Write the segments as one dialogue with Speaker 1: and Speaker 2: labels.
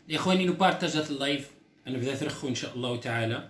Speaker 1: اخواني نبارطاجات اللايف. انا بدات نرخو ان شاء الله تعالى.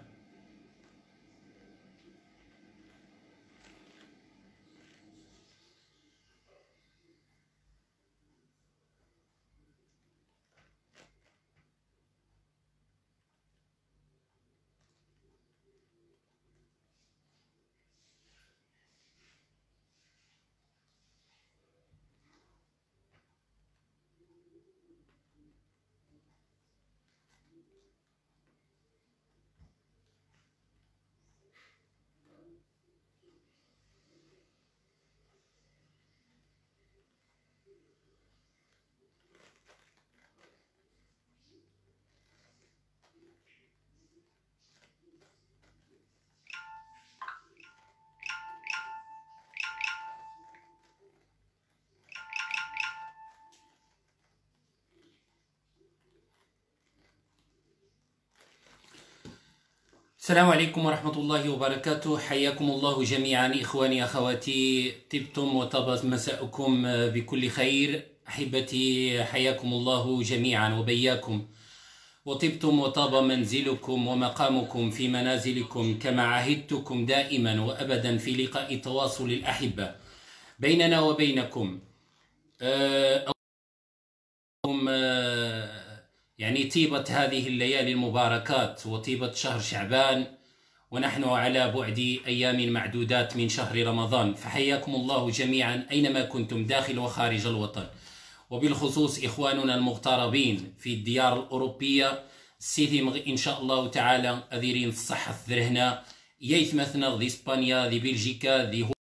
Speaker 1: السلام عليكم ورحمة الله وبركاته. حياكم الله جميعا إخواني أخواتي، طبتم وطاب مساءكم بكل خير. أحبتي حياكم الله جميعا وبياكم، وطبتم وطاب منزلكم ومقامكم في منازلكم كما عهدتكم دائما وأبدا في لقاء تواصل الأحبة بيننا وبينكم. يعني طيبة هذه الليالي المباركات وطيبة شهر شعبان، ونحن على بعد أيام معدودات من شهر رمضان، فحياكم الله جميعا أينما كنتم داخل وخارج الوطن، وبالخصوص إخواننا المغتربين في الديار الأوروبية. سيثم إن شاء الله تعالى أذيرين الصحة ذرهنا ييث مثلا ذي إسبانيا ذي بلجيكا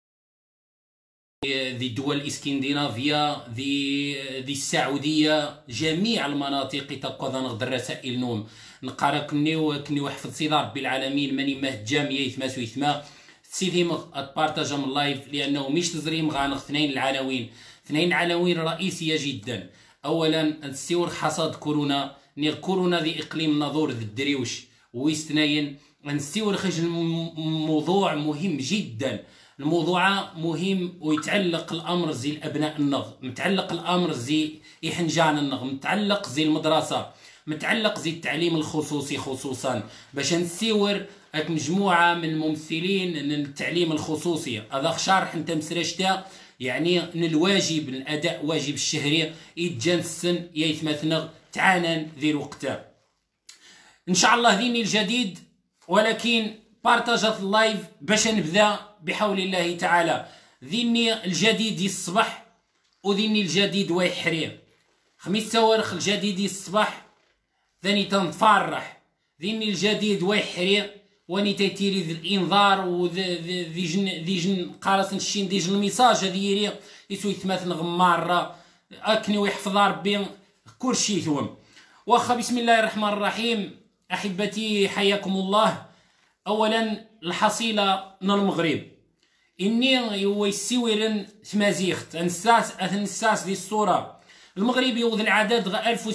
Speaker 1: ذي دول الإسكندنافية ذي السعودية، جميع المناطق تقوى نغدر رسائل نوم نقرا كنيو حفظ سيدي ربي العالمين ماني مهجام يثما سويثما سيدي اتبارطاجا من لايف، لانه مش تزريم غانغ اثنين عناوين رئيسيه جدا. اولا نسيور حصاد كورونا كورونا ذي اقليم ناظور ذي الدريوش ويستناين، نسيور خرج موضوع مهم جدا. الموضوع مهم ويتعلق الامر زي الابناء النغ، متعلق الامر زي يحنجان النغ، متعلق زي المدرسه، متعلق زي التعليم الخصوصي خصوصا، باش نسيور مجموعه من الممثلين التعليم الخصوصي. هذا شرح انت مسرشتا يعني الواجب الاداء واجب الشهري يتجنسن يثمثنغ تعانن ذي وقته ان شاء الله ذيني الجديد. ولكن بارطاجات اللايف باش نبدا بحول الله تعالى. ذيني الجديد الصباح وذيني الجديد ويحرير خميس توارخ الجديد الصباح ثاني تنفرح. ذيني الجديد ويحرير واني تيتيري ذي الانذار وذي جن قارص نشين دي جن الميساج هذي يري يسوي ثماث غمار اكني ويحفظ ربي كل شيء ثوم. واخا بسم الله الرحمن الرحيم. احبتي حياكم الله. اولا الحصيله من المغرب اني يسويرن ثمازيخت انساس دي الصوره. المغرب يوض العدد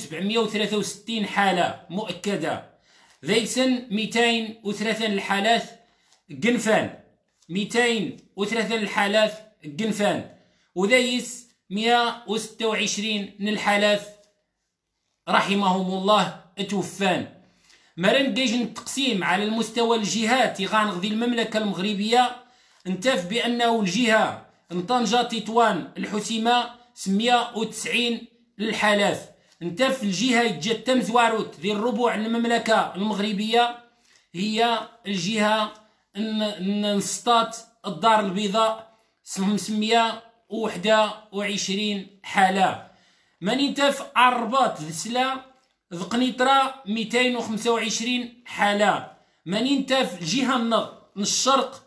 Speaker 1: 1763 حاله مؤكده، ذيسن 203 الحالات قنفان، 203 الحالات قنفان، وذيس 126 من الحالات رحمهم الله توفان. مرن جيج التقسيم على المستوى الجهات يغانغ ذي المملكة المغربية انتف بأنه الجهة طنجة تطوان الحسيمة 190 للحالات، انتف الجهة يتجتم زواروت ذي الربوع المملكة المغربية هي الجهة نسطات الدار البيضاء 521 حالة. من انتف الرباط السلا ذقنيطرة 225 حالة. من انتف الجهة النغ الشرق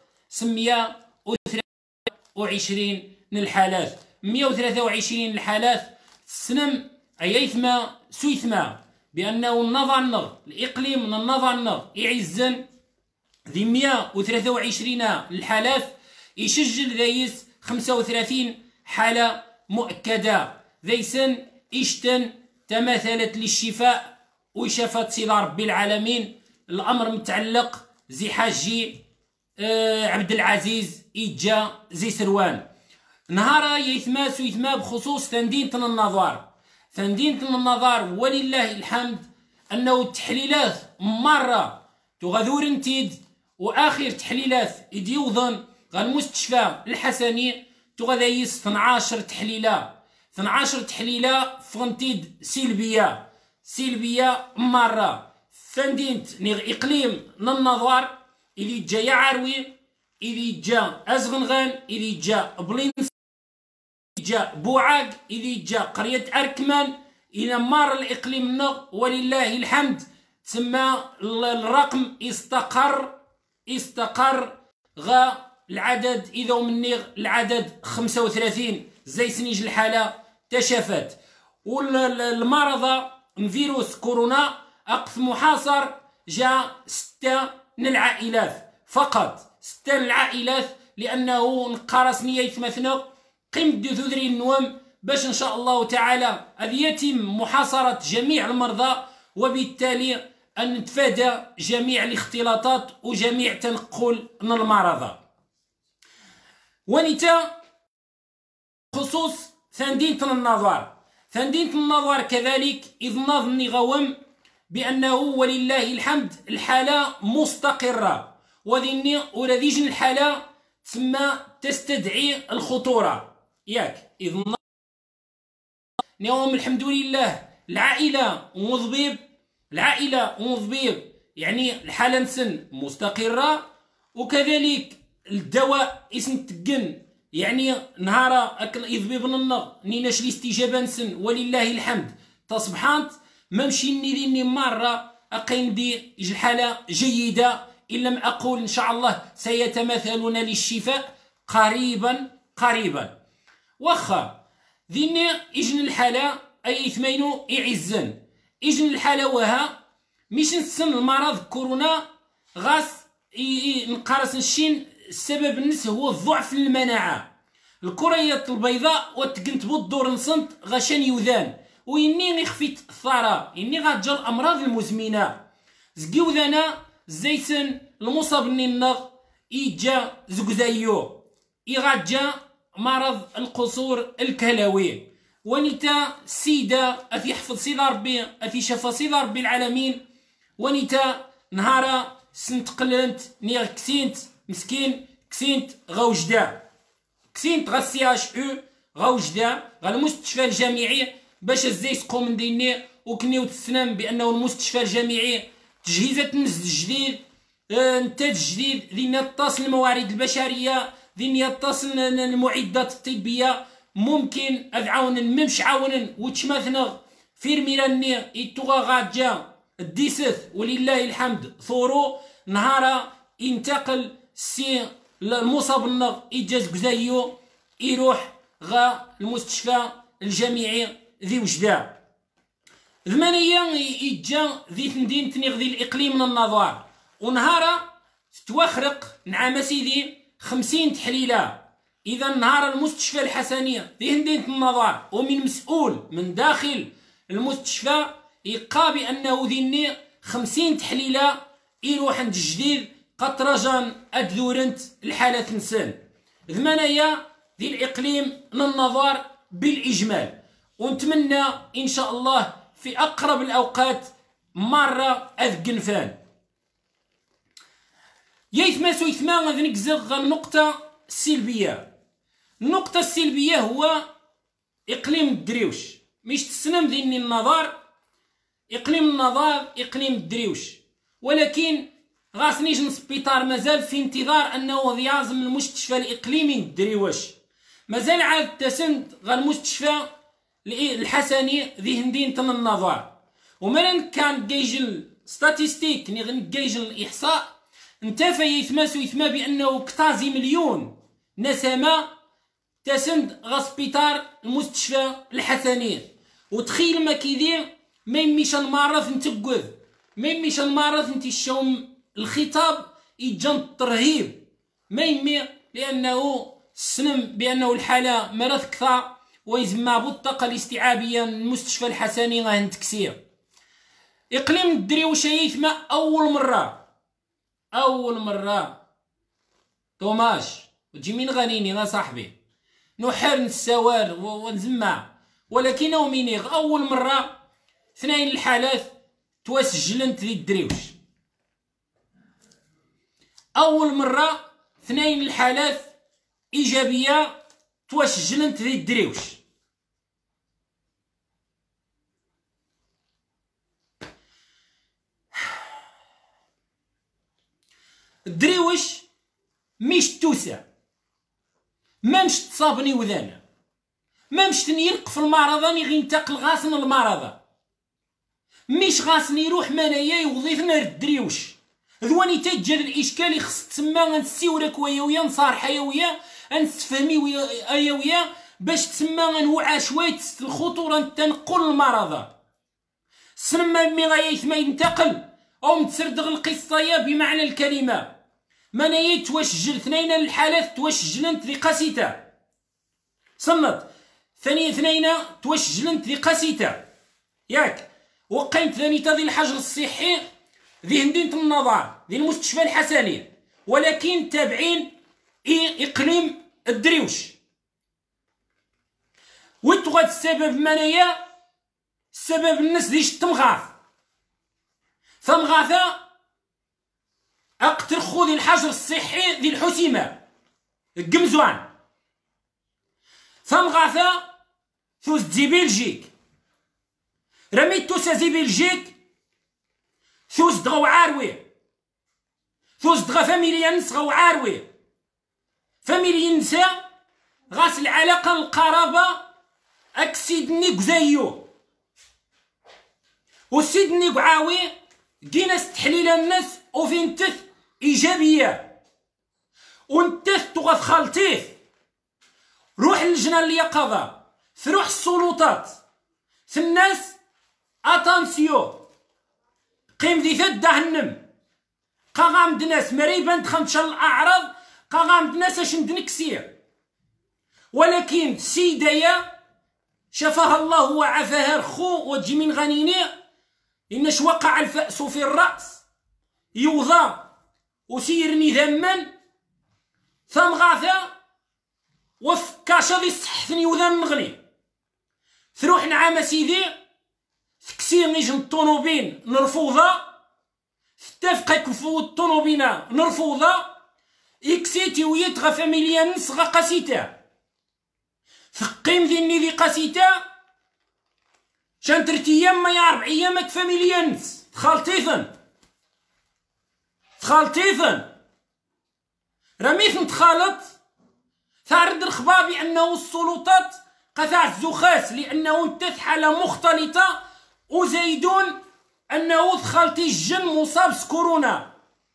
Speaker 1: 123 الحالات. 123 الحالات سنم ايثما سويثما بانه النظر النغ الاقليم من النظر النغ يعزن ذي 123 الحالات يسجل ذيس 35 حالة مؤكدة. ذيسن اشتن تماثلت للشفاء وشفت سيدي ربي العالمين. الامر متعلق زي حاجي عبد العزيز إيجا زي سروان نهار يثما بخصوص تندين النظار فندينة النظر ولله الحمد أنه التحليلات مرة تغذور نتيد، وآخر تحليلات يديوضن غا المستشفى الحسني تغذيس 12 تحليلة 12 تحليلة فغنتيد سلبية مرة. فندينت نيغ إقليم النظر إلي جا يا عروي، إلي جا أزغنغان، إلي جا بلينس، جا بوعاق، إلي جا قرية أركمان، إلى مار الإقليم النغ ولله الحمد تسمى الرقم استقر غا العدد إذا مني العدد 35 زي سنيج الحالة تشافت. والمرضى فيروس كورونا أقف محاصر جاء 6 من العائلات فقط، 6 من العائلات، لأنه نقارس نية مثنى قيمة دثوذري النوم باش إن شاء الله تعالى هذه يتم محاصرة جميع المرضى، وبالتالي أن نتفادى جميع الاختلاطات وجميع تنقل من المرضى. ونتا خصوص ثندينة النظر كذلك إذ نظني غوم بأنه ولله الحمد الحالة مستقرة، وذني ولذيجن الحالة تسمى تستدعي الخطورة ياك إذ نيوم الحمد لله العائلة ومضبيب يعني الحالة نسن مستقرة، وكذلك الدواء اسم تقن يعني نهار اكل يضبيب النغ نيناش الاستجابه نسن ولله الحمد تصبحانت ممشي نيديني مره اقيم دي الحاله جيده، ان لم اقول ان شاء الله سيتماثلون للشفاء قريبا. واخا ذيني اجن الحاله اي ثمينو يعزن اجن الحاله وها مش نسن المرض كورونا غاس نقارس الشين السبب النس هو ضعف المناعة. الكرية البيضاء وتقنت بالدور نصنت غشان يوذان ويني غيخفيت الثرى إني غاتجا الأمراض المزمنة زقيوذانا زيتن المصاب النغ إيجا زقزايو إيغاتجا مرض القصور الكلوي. ونتا سيدة أثي حفظ سيدة ربي أثي شفا سيدة ربي العالمين. ونتا نهارا سنتقلنت نيغ كسينت مسكين كسينت غوجدا كسينت غا سي اش او غوجدا غا المستشفى الجامعي باش ازاي تقوم من ديني وكنيو تسنم بانه المستشفى الجامعي تجهيزات نز جديد انتاج جديد ذي يتصل الموارد البشريه ذي يتصل المعدات الطبيه ممكن ادعاون ممش عاون وتشمثنا في الميراني يتوغا غاجا الديسث ولله الحمد ثورو نهارا ينتقل سي المصاب النغ إيجاز قزايو يروح غا المستشفى الجامعي ذي وجدة. ثمانية إيجا ذي ثندين تنيغ ذي الإقليم من النظار ونهارا توخرق نعم سيدي 50 تحليلة. إذا نهار المستشفى الحسنية ذي هندين النظار ومن مسؤول من داخل المستشفى يقا بأنه ذي 50 تحليلة يروح عند الجديد قطرجان أدذورنت الحالة نسان. ثمانية ذي الإقليم من النظر بالإجمال، ونتمنى إن شاء الله في أقرب الأوقات مرة أذقنفان يثماسو يثما غادي نكزغ النقطة السلبية. النقطة السلبية هو إقليم الدريوش مش تسنم ذيني النظر إقليم النظر إقليم الدريوش، ولكن غاسنيج نسبيطار مازال في انتظار انه يعزم المستشفى الاقليمي الدريوش مازال عاد تسند غا المستشفى الحسني ذي هندين النظر. ومرن كان جيجل ستاتيستيك ني جيجل الاحصاء انتفى يثماسو يثما بانه كتازي مليون نسمه تسند غا سبيطار المستشفى الحسني. وتخيل ما كيدير ما يميش المعرض نتقذ ما يميش المعرض نتي الشوم الخطاب يجن الترهيب ما يمي لانه سلم بانه الحاله مرض كثار ويزمى بالطاقه الاستيعابيه من المستشفى الحسني غاهن تكسير. اقليم الدريوشه يثمى اول مره توماش وتجي من غنيني غا صاحبي نحر نسوار ونزمع ولكنه مينيغ. اول مره 2 الحالات توسجلت ذي الدريوش، اول مره 2 الحالات ايجابيه توسجلت ذي الدريوش. الدريوش مش توسع، ما مش تصابني وذانا، ما مش يلق في المرضى ني غينتقل غاسن المرضى، مش غاسن يروح منايا يوظيفنا الدريوش. ذواني تجد الاشكال خص تسمى غنسيورك ويا ويا نصارح يا ويا نستفهمي ويا ويا باش تسمى غنوعى شويه الخطوره التنقل المرضى. سما مي غايث ما ينتقل او متسردغ القصه بمعنى الكلمه. منايا توسجل 2 الحالات توسجلت ذي قاسيتا صنت، ثانية 2 توسجلت ذي قاسيتا ياك. وقيمت ثانية ذي الحجر الصحي ذي مدينة النظار ذي المستشفى الحسني، ولكن تابعين اقليم الدريوش. وتغاد السبب منايا السبب الناس ديش تمغاث فمغاثة اقتر خذ الحجر الصحي ذي الحسيمة القمزوان فمغاثة ثوز دي بلجيك رميت توسا زي بلجيك ثوز دغو عاروي ثوز دغا فاميليا نس غو عاروي فاميليا نسا غاس العلاقة القرابة اكسيدني قزايو وسيدني قعاوي كيناس تحليل الناس وفين تث ايجابيه ونتث تغاث خالتيه روح للجنة اليقظة تروح السلطات في الناس اتانسيو قيم ذي ثد دهنم قاغام دناس مريبا تخمش الاعراض قاغام دناس اش ندنكسير، ولكن سيدايا شفاها الله وعافاها رخو وتجي من غنيني إنش وقع الفأس في الرأس يوضى وسيرني ذما ثم غاثا وفكاشا ذي الصحثني وذا نغني تروح نعام سيدي تكسير نيجن الطونوبين نرفوضا تتفق كفو الطونوبينا نرفوضا إكسيتي ويتغى فاميليا نصغى قاسيتا ثقيم ذي ذي قاسيتا شان 3 أيام ما يا 4 أيامك فاميليا نس تخالطيثن رميثن تخالط ثارد الخبار بأنه السلطات قطع الزخاس لأنه انتث حالة مختلطة وزايدون أنه تخالطي الجن مصاب كورونا.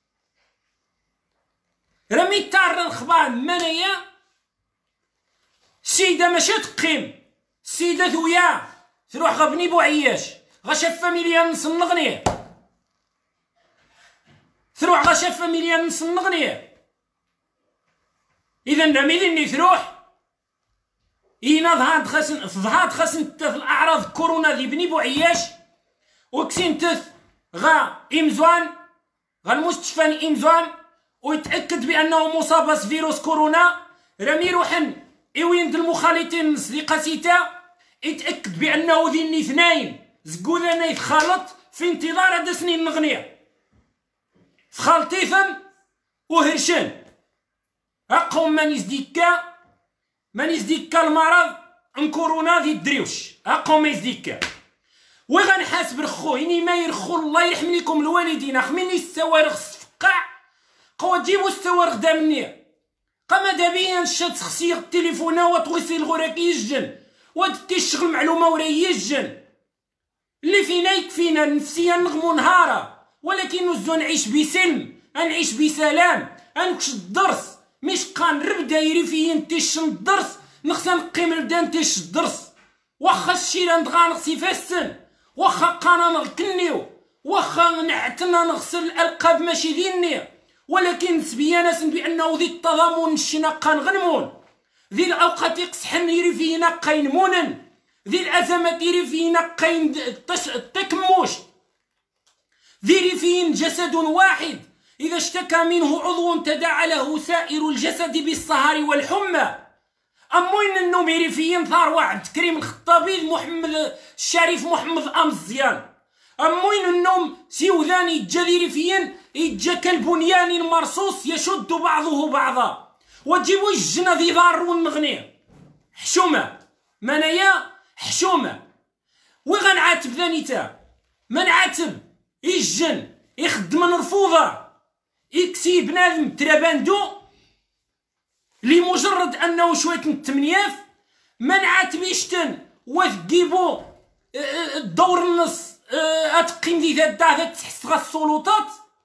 Speaker 1: رميت تار الخبار منايا السيدة ماشي تقيم السيدة ذويا تروح غبني بوعياش غشاف فاميليا نصنغني تروح غشاف فاميليا نصنغني اذا رميلي تروح اينا ظهات خاسن تث الاعراض كورونا ذي بني بوعياش وكسين تث غا امزوان غا المستشفى امزوان ويتاكد بانه مصاب بفيروس كورونا رمي روحن ايوين المخالطين ذي قاسيتا يتأكد بأنه ذي 2 زقوذانا يتخالط في انتظار هذا سنين نغنية خالطيثا وهرشان أقوم من يزديكا المرض ان كورونا ذي الدريوش أقوم يزديكا وغنحاسب رخو إني ما يرخو الله يرحم لكم الوالدين أخميني السوارغ صفقع قوة جيبو السوارغ دا مني قام دابيا شاد تخسير التليفون وتغسي الغراكي يجن وتشغل معلومه وراهي يجن اللي فينا يكفينا نفسيا نغمو نهارا، ولكن نزو نعيش بسلم نعيش بسلام نكش الدرس مش قان رب دايري فيه نتيش الدرس نخصنا نقيم نبدا نتيش الدرس واخا الشيرا نغسي فاسن واخا قانا نغكنيو واخا نعتنا نغسل الالقاب ماشي ديني، ولكن نسبيا ناس بانه ذي التضامن الشناقه نغنمون ذي الاوقات يقصحن يري فينا قينمونن ذي الازمات يري فينا قين التكموش ذي فين جسد واحد اذا اشتكى منه عضو تداعى له سائر الجسد بالسهر والحمى أموين النوميريفيين ثروة عبد الكريم الخطابي محمد الشريف محمد أمزيان أموين النوم سيوذاني الجزيريفيين يتجا كالبنيان مرصوص يشد بعضه بعضا وتجيبوا الجنة ذي ضار ونغني حشومة منايا حشومة وغنعاتب ذانيتا من عاتب يجن يخدم نرفوضة يكسي بنادم تراباندو لمجرد انه شويه التمنياف من عاتب يشتن وتجيبو الدور النص اتقيم ذي ذا تحس غا السلطات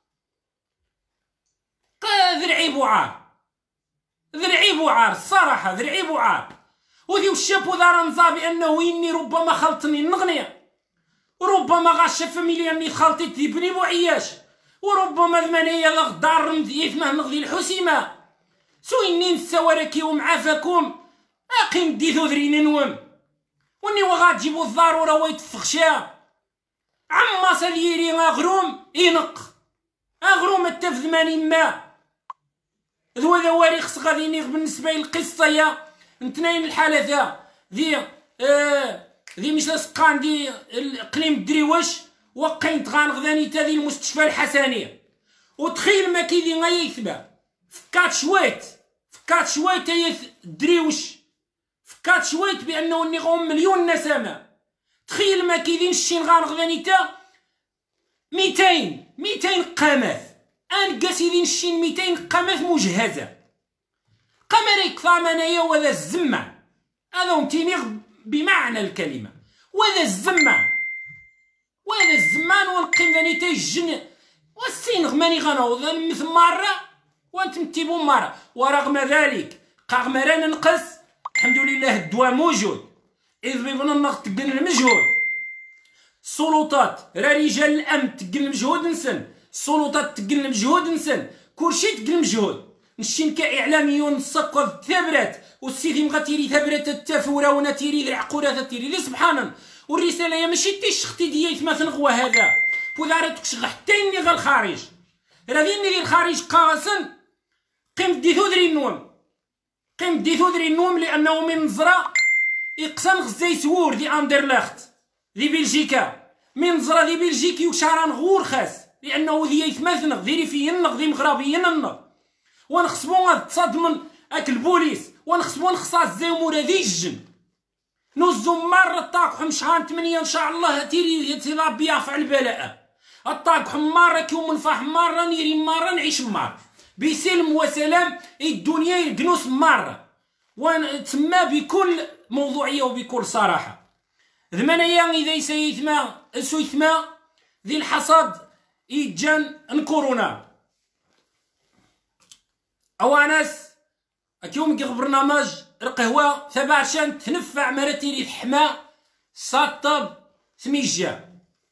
Speaker 1: ذرعي بوعار ذرعي بوعار الصراحه ذرعي بوعار وذي الشاب دار نظا بانه اني ربما خلطني النغني وربما غاشف مليوني خلطيت ذي بني بوعياش وربما ذمانية غدار يثمه نغذي الحسيمة سويني نساوراكي ومعافاكم اقيم دي ذرين نوم وني وغاتجيبو الضرورة ويتفخشا عما سديري غروم ينق غروم التفذماني ما ذو ذواري خص غادي نيغ بالنسبة للقصة يا نتنين الحالة ذي مش لسقان دي اقليم الدريوش وقينت غانغذاني تا ذي المستشفى الحسنية وتخيل ما كيدي غيثبا فكات شويت هي الدريوش فكات شويت بانه نيغهم مليون نسمة تخيل ما كيدين الشين غانغذاني تا 200 قامات انقاس يدين الشين 200 قامات مجهزة قمريك ثامنية وذا الزمع هذا ومتينيغ بمعنى الكلمة وذا الزمان والقيم ذاني تيجن والسين غماني غنوض مثل مرة وانت متيبو مرة ورغم ذلك رغم رانا نقص الحمد لله الدواء موجود إذ بيبنا النغط تقن المجهود السلطات راه رجال الأمن تقن المجهود نسن السلطات تقن المجهود نسن كلشي تقن المجهود نشين كإعلاميون نسقط ثبرات والسيدي مغتيري ثبرات التفورة ونتيري العقورة تيري لي سبحانا والرسالة يا ماشي تيشختي ديال ما تنغوا هذا بودارتك شغح حتى إني غا الخارج راه ذي الخارج قاسن قيم دي ثودري النوم لأنه من نزرة يقسن غزي سوور دي أندرلخت دي بلجيكا من نزرة دي بلجيكي وشاران غور خاس لأنه ذي يثمثنغ ذي ريفي ينغ ذي مغربي ينغ ونخصبو تصدمن اك البوليس ونخصبو نخصاص زي مورا ذي الجن نوزو مرة الطاقحم شهر 8 ان شاء الله تيري ربي يرفع البلاء الطاقحم مرة كيوم نفاح مرة نيري مرة نعيش مرة بسلم وسلام الدنيا يقنوس مرة وتسمى بكل موضوعية وبكل صراحة ذمنايا إذا يسيثما ذي الحصاد يجان نكورونا أواناس اليوم كيغ برنامج القهوة ثباشان تنفع مراتيري الحما ساطب ثميجا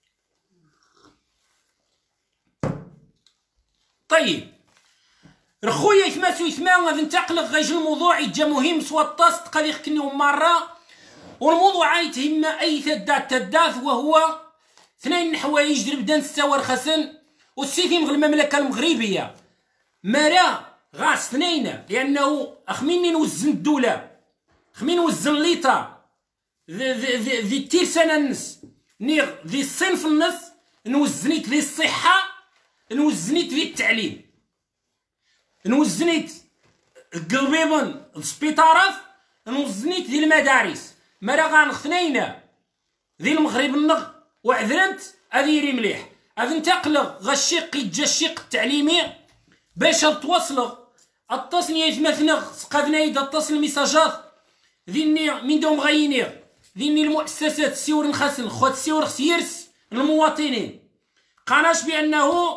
Speaker 1: طيب رخويا يثماسو غادي ننتقل غيجي الموضوع يجا مهم سوا الطاس تقاليخ كنيوم مرة والموضوع عايتهم أي تداث وهو 2 حوايج دربدان ستاور خسن والسيتيم غير المملكة المغربية مرا غاس 2 لأنه أخميني نوزن الدولة خمين نوزن ليطا ذي تير سنة النص نيغ ذي الصنف النص نوزنيت ذي الصحة نوزنيت ذي التعليم نوزنيت قلبيبن السبيطارات نوزنيت ذي المدارس مرا غانغ 2 ذي المغرب النغ وعذرنت أذيري مليح أذ ننتقل غشيق يجا الشق التعليمي باش توصل التصنيع يتمثنغ سقادنا يدا اتصل ميساجات ذيني من دوم غينيغ ذيني المؤسسات السيور نخسن خوات السيور خسيرس المواطنين قناش بأنه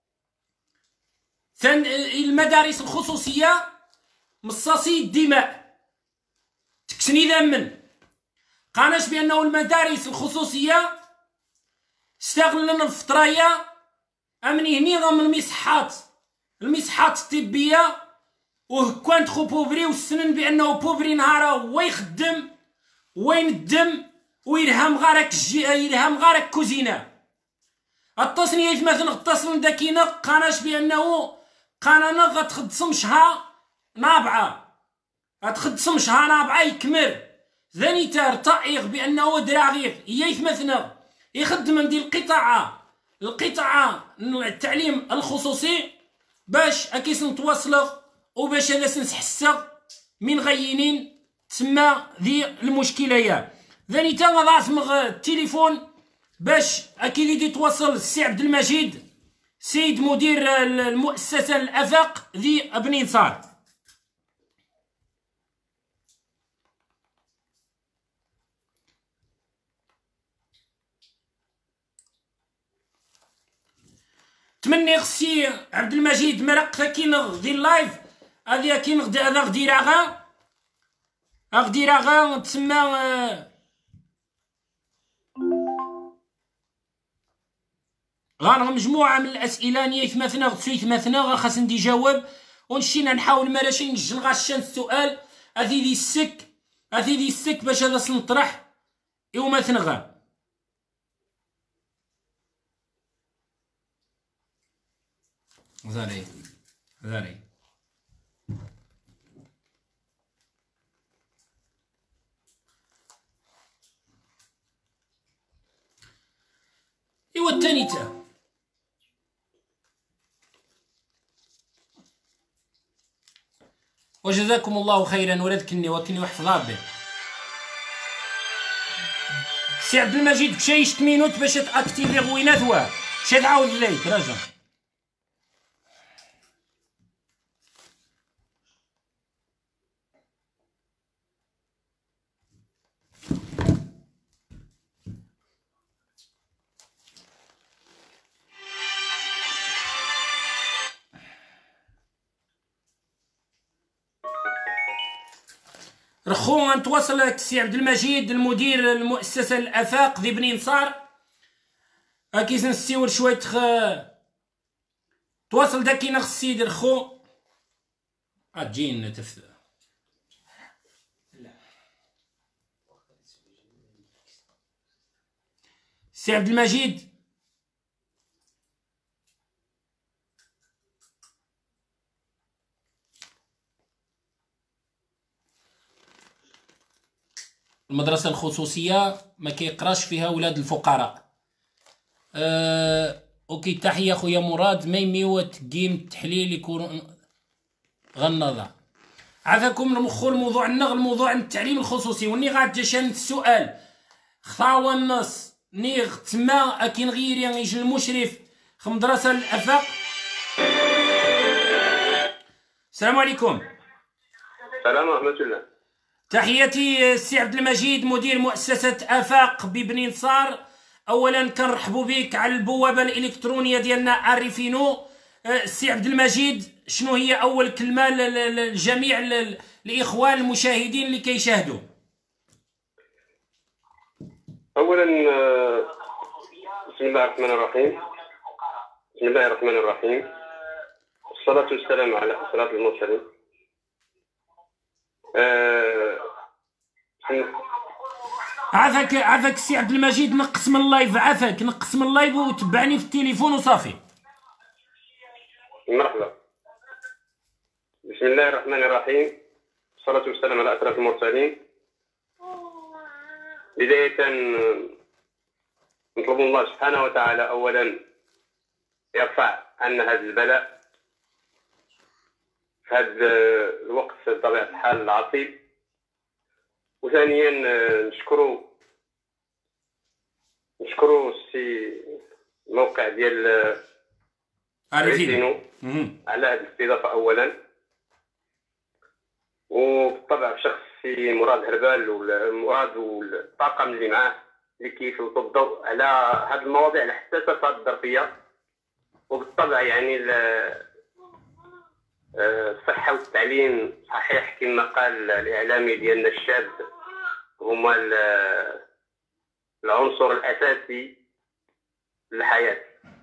Speaker 1: المدارس الخصوصية مصاصي الدماء تكسني ذمن قناش بأنه المدارس الخصوصية استغلنا الفطرية أمني هني غم المسحات الطبية وكانت خو بوبري والسنن بأنه بوبري نهارا ويخدم ويندم ويرهم غارك كوزينة التصنيف مثلا التصل داكينا قناش بأنه قنانا غتخدصم شها نابعة غتخدم شهر رابعه يكمل ثاني تار طائغ بانه دراغيغ يثمثنا يخدم ندير القطاع التعليم الخصوصي باش اكيس نتواصل وباش هذا نحسه من غينين تسمى ذي المشكله يا ثاني تا غنعصمغ التليفون باش اكيد يدي تواصل السي عبد المجيد سيد مدير المؤسسه الافاق ذي بني نصار. تمني السي عبد المجيد مرق كاين ديال اللايف هذه كاين هذا غديراغا تسمى غير مجموعه من الاسئله نيثمثنا غتسويثمثنا خاص ندي جواب ونشينا نحاول مالاشي نجل غاشان السؤال هذه دي السك باش هذا سنطرح يوم ثنغا زاري ايوا الثاني تا وجزاكم الله خيرا ولدكني وكني وحفظ ربي. سي عبد المجيد كشي 6 مينوت باش تاكتيفي غوينات واه شي تعاود ليك رجع. رخو نتواصل السي عبد المجيد المدير المؤسسه الافاق ذي بني نصار كيس نستيور شويه تواصل داكينا السيد رخو اجين تفت سي عبد المجيد المدرسة الخصوصية ما كيقراش فيها ولاد الفقراء. اوكي تحية خويا مراد ميميوت جيم التحليل يكون غنضع عافاكم. المخو الموضوع النغ الموضوع التعليم الخصوصي وني غاتجاشان السؤال خطاوة النص نيغ تما اكين غير يجي المشرف في مدرسة الافاق. السلام عليكم.
Speaker 2: السلام ورحمة الله.
Speaker 1: تحياتي السي عبد المجيد مدير مؤسسة آفاق ببني نصار. أولا كنرحبوا بك على البوابة الإلكترونية ديالنا عارفينو. السي عبد المجيد شنو هي أول كلمة لجميع الإخوان المشاهدين اللي كيشاهدوا؟
Speaker 2: أولا بسم الله الرحمن الرحيم. بسم الله الرحمن الرحيم والصلاة والسلام على أشرف المرسلين.
Speaker 1: عافاك السي عبد المجيد نقص من اللايف نقص من اللايف وتبعني في التليفون وصافي.
Speaker 2: مرحبا. بسم الله الرحمن الرحيم والصلاة والسلام على أشرف المرسلين. بداية نطلب الله سبحانه وتعالى أولا يرفع عنا هذا البلاء في هذا الوقت بطبيعة الحال العصيب. وثانيا نشكروا السي الموقع ديال عارفينو على هذه الاستضافة أولا، وبالطبع بشخص السي مراد هربال والطاقم اللي معاه اللي كيسلطوا الضوء على هذه المواضيع الحساسة في هذه الظرفية. وبالطبع يعني الصحة والتعليم صحيح كما قال الإعلامي ديالنا الشاب هما العنصر الأساسي للحياة.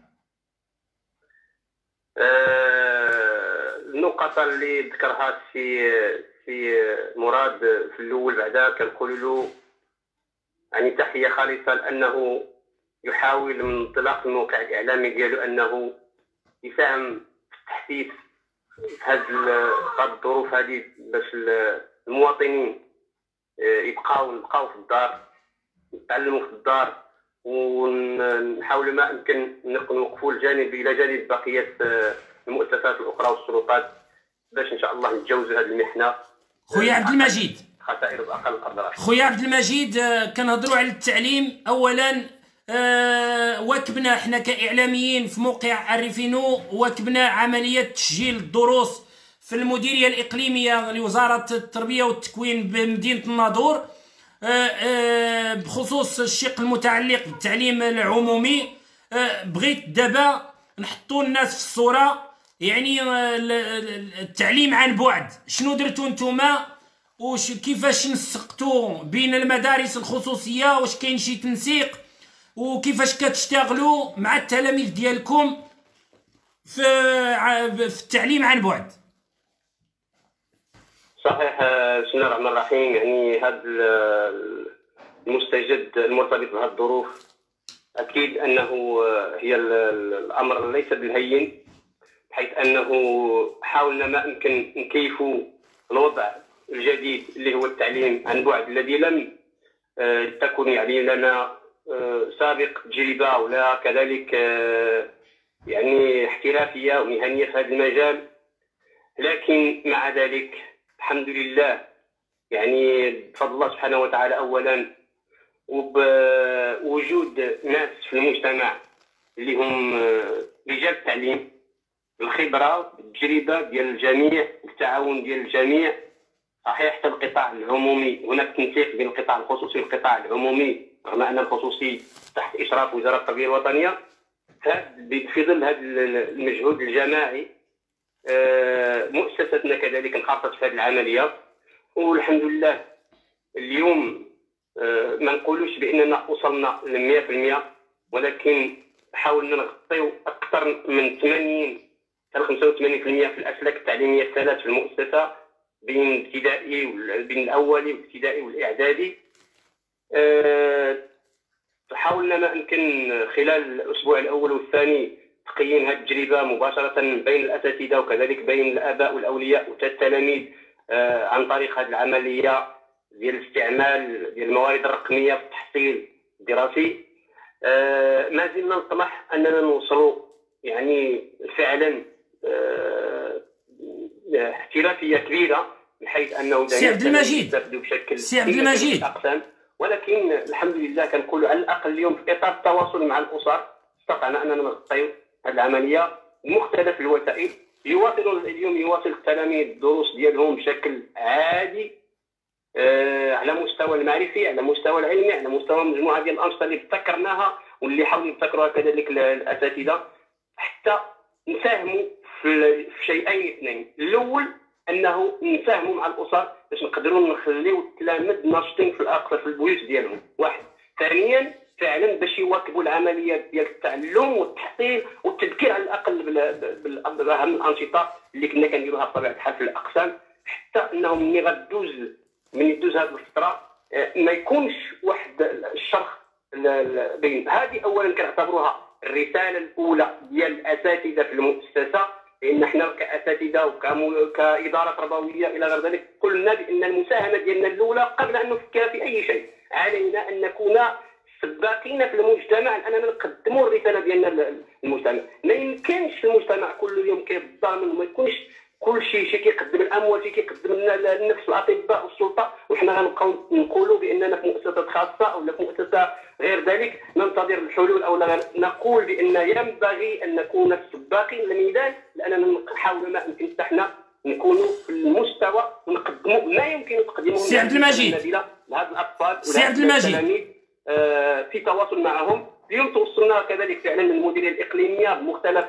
Speaker 2: النقطة اللي ذكرها في مراد في الأول بعدا كنقول له يعني تحية خالصة لأنه يحاول من انطلاق الموقع الإعلامي ديالو أنه يساهم في التحديث في هذه الظروف هذه باش المواطنين نبقاو في الدار، نتعلموا في الدار، ونحاول ما امكن نوقفوا الجانب الى جانب بقيه المؤسسات الاخرى والسلطات باش ان شاء الله نتجاوزوا هذه المحنه.
Speaker 1: خويا عبد المجيد،
Speaker 2: خسائر باقل الاضرار.
Speaker 1: خويا عبد المجيد، كنهضروا على التعليم. اولا واكبنا احنا كاعلاميين في موقع عرفينو، واكبنا عمليه تسجيل الدروس في المديريه الاقليميه لوزاره التربيه والتكوين بمدينه الناظور بخصوص الشق المتعلق بالتعليم العمومي. بغيت دابا نحطوا الناس في الصوره، يعني التعليم عن بعد شنو درتوا نتوما، كيفاش نسقتوا بين المدارس الخصوصيه، واش كاين شي تنسيق، وكيفاش كتشتغلوا مع التلاميذ ديالكم في التعليم عن بعد؟
Speaker 2: صحيح. بسم الله الرحمن الرحيم. يعني هذا المستجد المرتبط بهذه الظروف اكيد انه هي الامر ليس بالهين، بحيث انه حاولنا ما امكن نكيفوا الوضع الجديد اللي هو التعليم عن بعد، الذي لم تكن يعني لنا سابق تجربه ولا كذلك يعني احترافيه ومهنيه في هذا المجال. لكن مع ذلك الحمد لله، يعني بفضل الله سبحانه وتعالى اولا، وبوجود ناس في المجتمع اللي هم رجال التعليم، بالخبره بالتجربه ديال الجميع، التعاون ديال الجميع. صحيح حتى القطاع العمومي هناك تنسيق بين القطاع الخصوصي والقطاع العمومي، رغم ان الخصوصي تحت اشراف وزاره التربيه الوطنيه. في ظل هذا المجهود الجماعي مؤسستنا كذلك انخرطت في هذه العمليه، والحمد لله اليوم ما نقولوش باننا وصلنا ل 100%، ولكن حاولنا نغطيو اكثر من 80 حتى 85% في الاسلاك التعليميه الثلاث في المؤسسه، بين الابتدائي بين الاولي والابتدائي والاعدادي. حاولنا ما امكن خلال الاسبوع الاول والثاني تقييم هذه التجربه مباشره بين الاساتذه وكذلك بين الاباء والاولياء والتلاميذ عن طريق هذه العمليه ديال الاستعمال ديال الموارد الرقميه في التحصيل الدراسي. ما زلنا نطمح اننا نوصلوا يعني فعلا احترافيه كبيره، بحيث انه
Speaker 1: سي عبد المجيد،
Speaker 2: بشكل
Speaker 1: سي عبد المجيد،
Speaker 2: ولكن الحمد لله كنقولوا على الاقل اليوم في اطار التواصل مع الاسر استطعنا اننا نغطيو هذه العمليه بمختلف الوسائل. يواصل التلاميذ الدروس ديالهم بشكل عادي على مستوى المعرفي، على مستوى العلمي، على مستوى مجموعه ديال الانشطه اللي ذكرناها واللي حاولوا يذكروها كذلك الاساتذه، حتى نساهموا في شيئين اثنين. الاول انه نساهموا مع الاسر باش نقدروا نخليو التلاميذ ناشطين في البيوت ديالهم، واحد. ثانيا فعلا باش يواكبوا العمليات ديال التعلم والتحصيل والتذكير على الاقل باهم الانشطه اللي كنا كنديروها بطبيعه الحال في الاقسام، حتى انهم من يدوز هذه الفتره ما يكونش واحد الشرخ بين. هذه اولا كنعتبروها الرساله الاولى ديال الاساتذه في المؤسسه، لان احنا كاساتذه وكاداره تربويه الى غير ذلك قلنا بان المساهمه ديالنا الاولى قبل ان نفكر في اي شيء علينا ان نكون سباقين في المجتمع، اننا نقدموا الرساله ديالنا للمجتمع. ما يمكنش المجتمع كل يوم كيتضامن وما يكونش كل شيء كيقدم الاموال، كيقدم النفس الاطباء والسلطه، وحنا غنبقاو نقولوا باننا في مؤسسات خاصه او في مؤسسه غير ذلك ننتظر الحلول، او نقول بان ينبغي ان نكون سباقين للميدان، لاننا نحاول ما يمكن حتى حنا نكونوا في المستوى ونقدموا ما يمكن تقديمه.
Speaker 1: سي عبد المجيد،
Speaker 2: لهذا الاطفال
Speaker 1: سي
Speaker 2: التلاميذ في تواصل معهم. اليوم توصلنا كذلك فعلا من المديريه الاقليميه بمختلف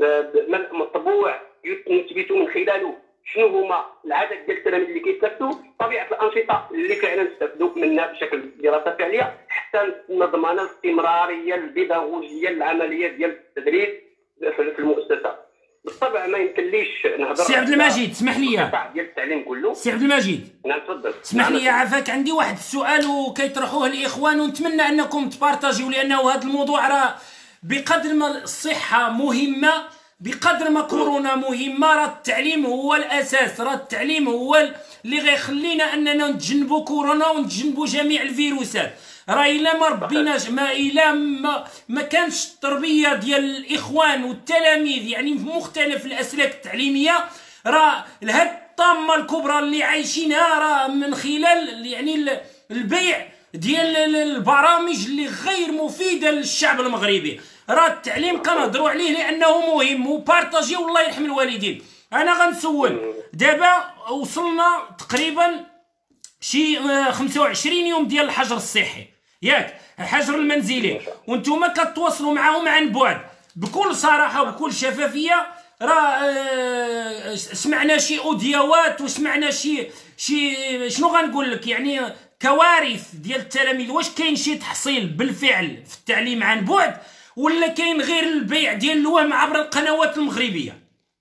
Speaker 2: مطبوع نثبتوا من خلاله شنو هما العدد ديال التلاميذ اللي كيستافدوا، طبيعه الانشطه اللي فعلا استفدوا منها بشكل دراسه فعليه، حتى نضمن الاستمراريه البيداغوجيه العمليه ديال التدريس في المؤسسه. بالطبع ما يمكنليش نهضر.
Speaker 1: سي عبد المجيد اسمح لي،
Speaker 2: ديال التعليم كله.
Speaker 1: سي عبد المجيد
Speaker 2: نعم تفضل.
Speaker 1: اسمح لي عافاك، عندي واحد السؤال وكيطرحوه الاخوان ونتمنى انكم تبارطاجيو، لانه هذا الموضوع راه بقدر ما الصحه مهمه بقدر ما كورونا مهمه، راه التعليم هو الاساس، راه التعليم هو اللي غيخلينا اننا نتجنبوا كورونا ونتجنبوا جميع الفيروسات. راه الا ما ربيناش، ما كانش التربيه ديال الاخوان والتلاميذ يعني في مختلف الاسلاك التعليميه، راه هاد الطامه الكبرى اللي عايشينها راه من خلال يعني البيع ديال البرامج اللي غير مفيده للشعب المغربي. راه التعليم كنهضروا عليه لانه مهم وبارطاجي، والله يرحم الوالدين. انا غنسول دابا وصلنا تقريبا شي 25 يوم ديال الحجر الصحي، ياك الحجر المنزلي، وانتم كتواصلوا معاهم عن بعد بكل صراحه وبكل شفافيه. راه سمعنا شي اوديوات وسمعنا شي شنو غنقول لك، يعني كوارث ديال التلاميذ. واش كاين شي تحصيل بالفعل في التعليم عن بعد، ولا كاين غير البيع ديال الوهم عبر القنوات المغربيه؟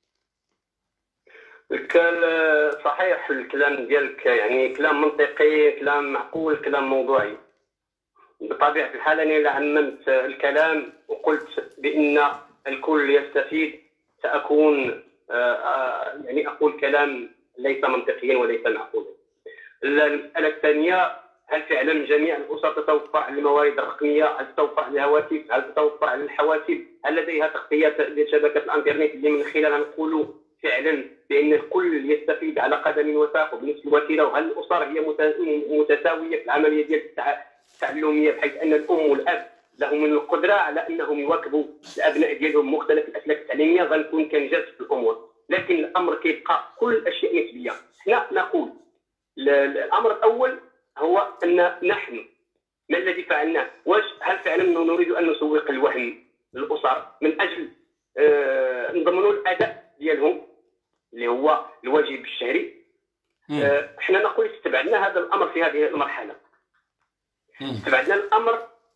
Speaker 2: كان صحيح الكلام ديالك، يعني كلام منطقي، كلام معقول، كلام موضوعي. بطبيعة الحال أنا إذا عممت الكلام وقلت بأن الكل يستفيد سأكون يعني أقول كلام ليس منطقيا وليس معقولا. المسألة الثانية، هل فعلا جميع الأسر تتوفر على الموارد الرقمية؟ هل تتوفر على الهواتف؟ هل تتوفر على الحواسب؟ هل لديها تغطية لشبكة الإنترنت اللي من خلالها نقولوا فعلا بأن الكل يستفيد على قدم وساق وبنفس الوتيرة؟ وهل الأسر هي متساوية في العملية ديال التعلمية، بحيث أن الأم والأب لهم من القدرة على أنهم يواكبوا الأبناء ديالهم مختلف الأسلاك التعليمية؟ غنكون كنجاز في الأمور، لكن الأمر كيبقى كل الأشياء نسبية. حنا نقول الأمر الأول هو أن نحن ما الذي فعلناه؟ هل فعلا نريد أن نسوق الوهم للأسر من أجل نضمنوا الأداء ديالهم اللي هو الواجب الشهري؟ حنا نقول استبعدنا هذا الأمر في هذه المرحلة. استبعدنا الأمر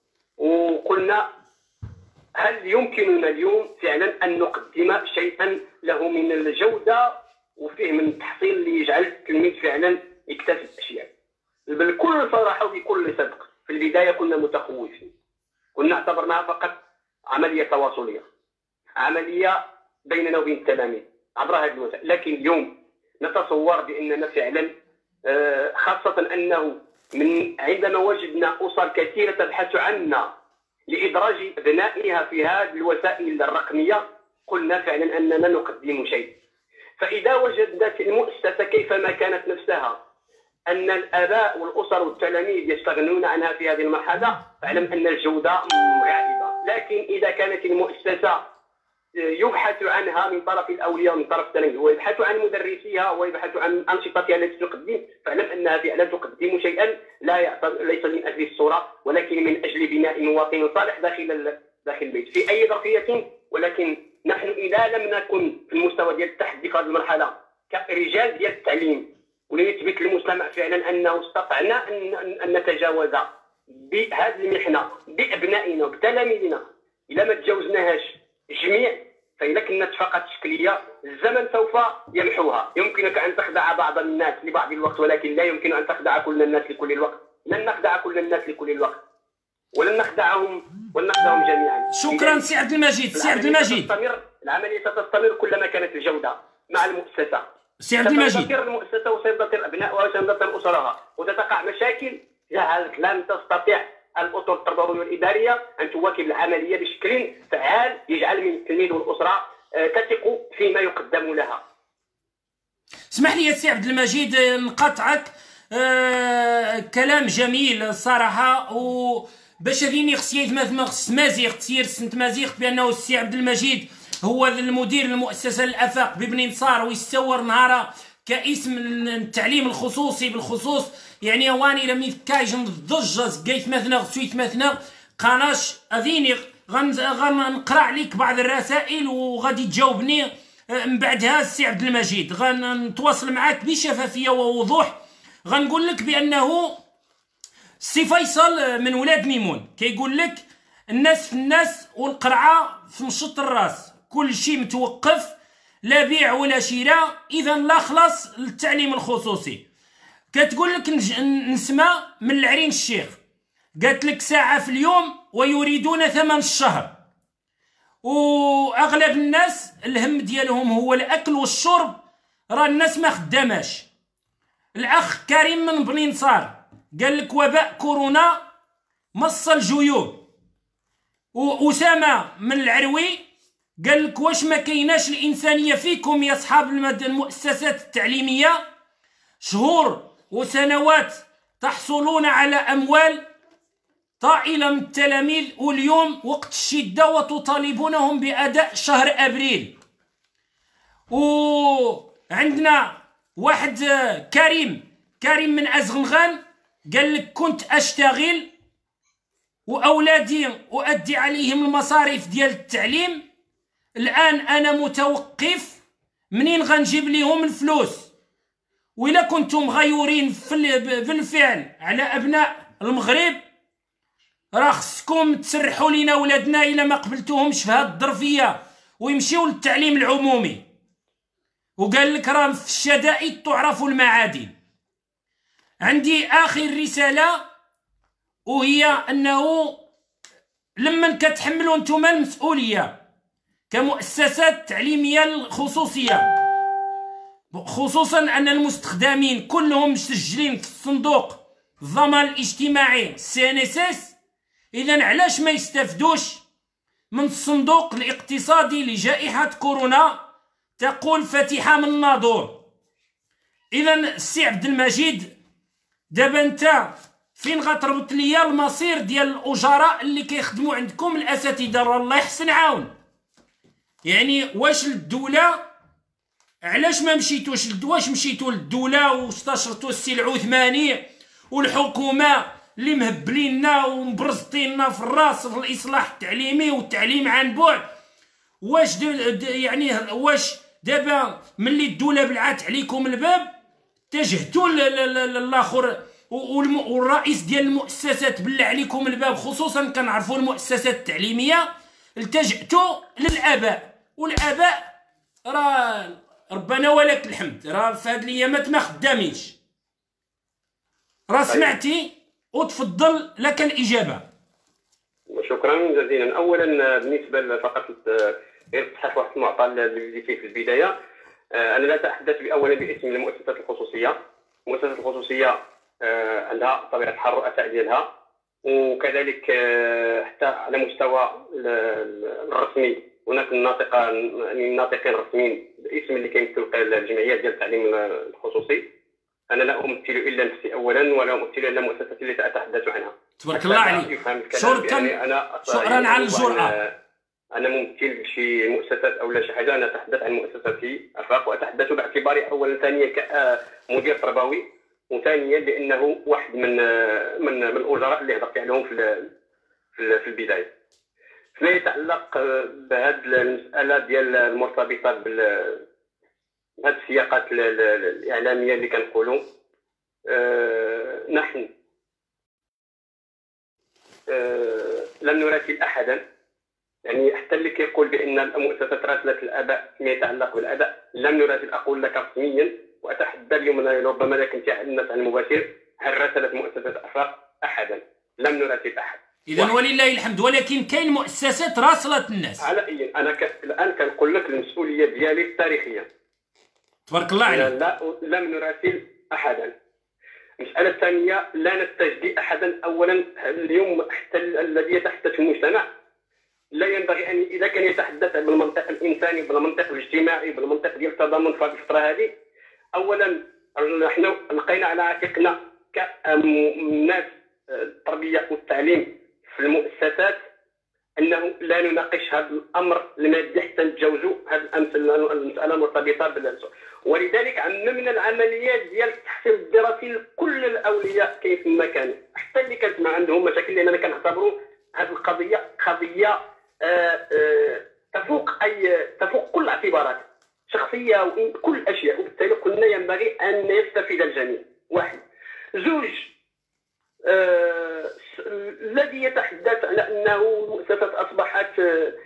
Speaker 2: وقلنا هل يمكننا اليوم فعلا أن نقدم شيئا له من الجودة وفيه من التحصيل اللي يجعل التلميذ فعلا يكتسب أشياء؟ بكل صراحة وبكل صدق في البداية كنا متخوفين، كنا اعتبرناها فقط عملية تواصلية، عملية بيننا وبين التلاميذ عبر هذه الوسائل. لكن اليوم نتصور بأننا فعلا خاصة أنه من عندما وجدنا أسر كثيرة تبحث عنا لإدراج أبنائها في هذه الوسائل الرقمية، قلنا فعلا أننا نقدم شيء. فإذا وجدت المؤسسة كيفما كانت نفسها أن الآباء والأسر والتلاميذ يستغنون عنها في هذه المرحلة، فاعلم أن الجودة غائبة. لكن إذا كانت المؤسسة يبحث عنها من طرف الأولياء ومن طرف التلاميذ، ويبحث عن مدرسيها ويبحث عن أنشطتها التي تقدم، فاعلم أنها فعلا تقدم شيئا ليس من أجل الصورة ولكن من أجل بناء مواطن صالح داخل البيت في أي ظرفية. ولكن نحن إذا لم نكن في المستوى ديال التحدي في هذه المرحلة كرجال ديال التعليم وليثبت للمجتمع فعلا أنه استطعنا أن نتجاوز بهذه المحنة بأبنائنا وبتلاميذنا، إذا ما تجاوزناهاش جميع فإذا كنا اتفاقات تشكيلية الزمن سوف يمحوها. يمكنك أن تخدع بعض الناس لبعض الوقت، ولكن لا يمكن أن تخدع كل الناس لكل الوقت. لن نخدع كل الناس لكل الوقت ولن نخدعهم جميعا.
Speaker 1: شكرا سي عبد المجيد. سي عبد المجيد،
Speaker 2: العملية ستستمر كلما كانت الجودة مع المؤسسة.
Speaker 1: سي عبد المجيد،
Speaker 2: ستستمر المؤسسة وسيستمر أبنائها وسيستمر أسرها، وتتقع مشاكل جعلت لن تستطيع الأطر التربوية والإدارية أن تواكب العملية بشكل فعال يجعل من التلميذ والأسرة تثق فيما يقدم لها.
Speaker 1: اسمح لي يا سي عبد المجيد نقاطعك. كلام جميل صراحة، وباش هذيني خص يتمثل خص مازيغ تسير سنت مازيغ بأنه السي عبد المجيد هو المدير المؤسسة الآفاق ببني نصار، ويستور نهارا كاسم التعليم الخصوصي بالخصوص. يعني اواني لم كايجن ضجه زكيت مثلا غسويت مثلا قناش اذيني غنقرا عليك بعض الرسائل وغادي تجاوبني من بعدها السي عبد المجيد. غنتواصل معاك بشفافيه ووضوح. غنقول لك بانه السي فيصل من ولاد ميمون كيقول لك الناس في الناس والقرعه في مشط الراس، كل شيء متوقف، لا بيع ولا شراء، اذا لا خلاص للتعليم الخصوصي. كتقول لك نسمع من العرين الشيخ قالت لك ساعة في اليوم ويريدون ثمن الشهر،
Speaker 3: واغلب الناس الهم ديالهم هو الاكل والشرب، راه الناس ما خداماش. الاخ كريم من بني نصار قال لك وباء كورونا مص الجيوب. واسامه من العروي قال لك واش ما كايناش الانسانيه فيكم يا اصحاب المؤسسات التعليميه؟ شهور وسنوات تحصلون على اموال طائله من التلاميذ، واليوم وقت الشده وتطالبونهم باداء شهر ابريل. وعندنا واحد كريم من ازغنغان قال لك كنت اشتغل واولادي اؤدي عليهم المصاريف ديال التعليم، الان انا متوقف، منين غنجيب ليهم الفلوس؟ وإلا كنتم غيورين بالفعل على ابناء المغرب راه خصكم تسرحوا لينا ولادنا الا ما قبلتوهمش في هاد الظرفيه ويمشيو للتعليم العمومي. وقال لك راه في الشدائد تعرف المعادن. عندي اخر رساله، وهي انه لما كتحملوا نتوما المسؤوليه كمؤسسات تعليميه خصوصيه، خصوصا ان المستخدمين كلهم مسجلين في صندوق الضمان الاجتماعي CNSS، اذا علاش ما يستافدوش من الصندوق الاقتصادي لجائحه كورونا؟ تقول فاتحه من ناظور. اذا السي عبد المجيد، دابا انت فين غتربط ليا المصير ديال الاجراء اللي كيخدموا عندكم الاساتذه؟ الله يحسن عون. يعني واش الدوله، علاش ما مشيتوش واش مشيتوا للدوله واستشرتوا السي العثماني والحكومه اللي مهبليننا ومبرزطيننا في الراس في الاصلاح التعليمي والتعليم عن بعد؟ واش يعني واش دابا ملي الدوله بلعات عليكم الباب اتجهتوا للاخر، والرئيس ديال المؤسسات بلع عليكم الباب، خصوصا كنعرفوا المؤسسات التعليميه، التجأتوا للاباء، والاباء راه ربنا ولك الحمد راه في هاد الايامات ما خدامينش. راه سمعتي؟ وتفضل لك الاجابه.
Speaker 2: شكرا جزيلا. اولا بالنسبه فقط غير تصحيح واحد المعطى اللي بديتي في البدايه، انا لا اتحدث اولا باسم المؤسسات الخصوصيه. المؤسسات الخصوصيه عندها طبيعه الحال الرؤساء ديالها، وكذلك حتى على مستوى الرسمي هناك الناطقين الرسميين باسم اللي كيمثلوا الجمعيات ديال التعليم الخصوصي. انا لا امثل الا نفسي اولا، ولا امثل الا المؤسسات التي اتحدث عنها.
Speaker 3: تبارك الله عليك. شكرا على الجرأه.
Speaker 2: انا ممثل لشي مؤسسات او لا شي حاجه، انا اتحدث عن مؤسستي افاق، واتحدث باعتباري اولا ثانيا كمدير تربوي، وثانيا لانه واحد من الاجراء اللي هضرت عليهم في البدايه. فيما يتعلق بهذه المساله ديال المرتبطه بهذه السياقات الاعلاميه اللي كنقولوا، نحن لم نراسل احدا. يعني حتى اللي كيقول بان المؤسسات راسلت الاباء فيما يتعلق بالاداء، لم نراسل. اقول لك رسميا واتحدى اليوم، ربما لا كنت على الناس على المباشر، هل راسلت مؤسسه افاق احدا؟ لم نراسل احد.
Speaker 3: اذا ولله الحمد، ولكن كاين مؤسسات راسلت الناس.
Speaker 2: على اي انا الان كنقول لك المسؤوليه ديالي التاريخيه.
Speaker 3: تبارك الله عليك.
Speaker 2: لا لم نراسل احدا. المساله الثانيه، لا نستجدي احدا. اولا اليوم حتى الذي يتحدث في المجتمع لا ينبغي ان اذا كان يتحدث بالمنطق الانساني، بالمنطق الاجتماعي، بالمنطق ديال التضامن في هذه الفتره هذه. اولا نحن لقينا على عاتقنا كناس التربيه والتعليم في المؤسسات انه لا نناقش هذا الامر المادي حتى نتجاوزوا هذه المساله المرتبطه بالسوق. ولذلك عممنا العمليات ديال التحصيل الدراسي لكل الاولياء كيف ما كانوا، حتى اللي كانت ما عندهم مشاكل، لاننا كنعتبروا هذه القضيه قضيه تفوق كل الاعتبارات شخصيه وكل الاشياء، وبالتالي قلنا ينبغي ان يستفيد الجميع. واحد. زوج، الذي يتحدث على انه المؤسسات اصبحت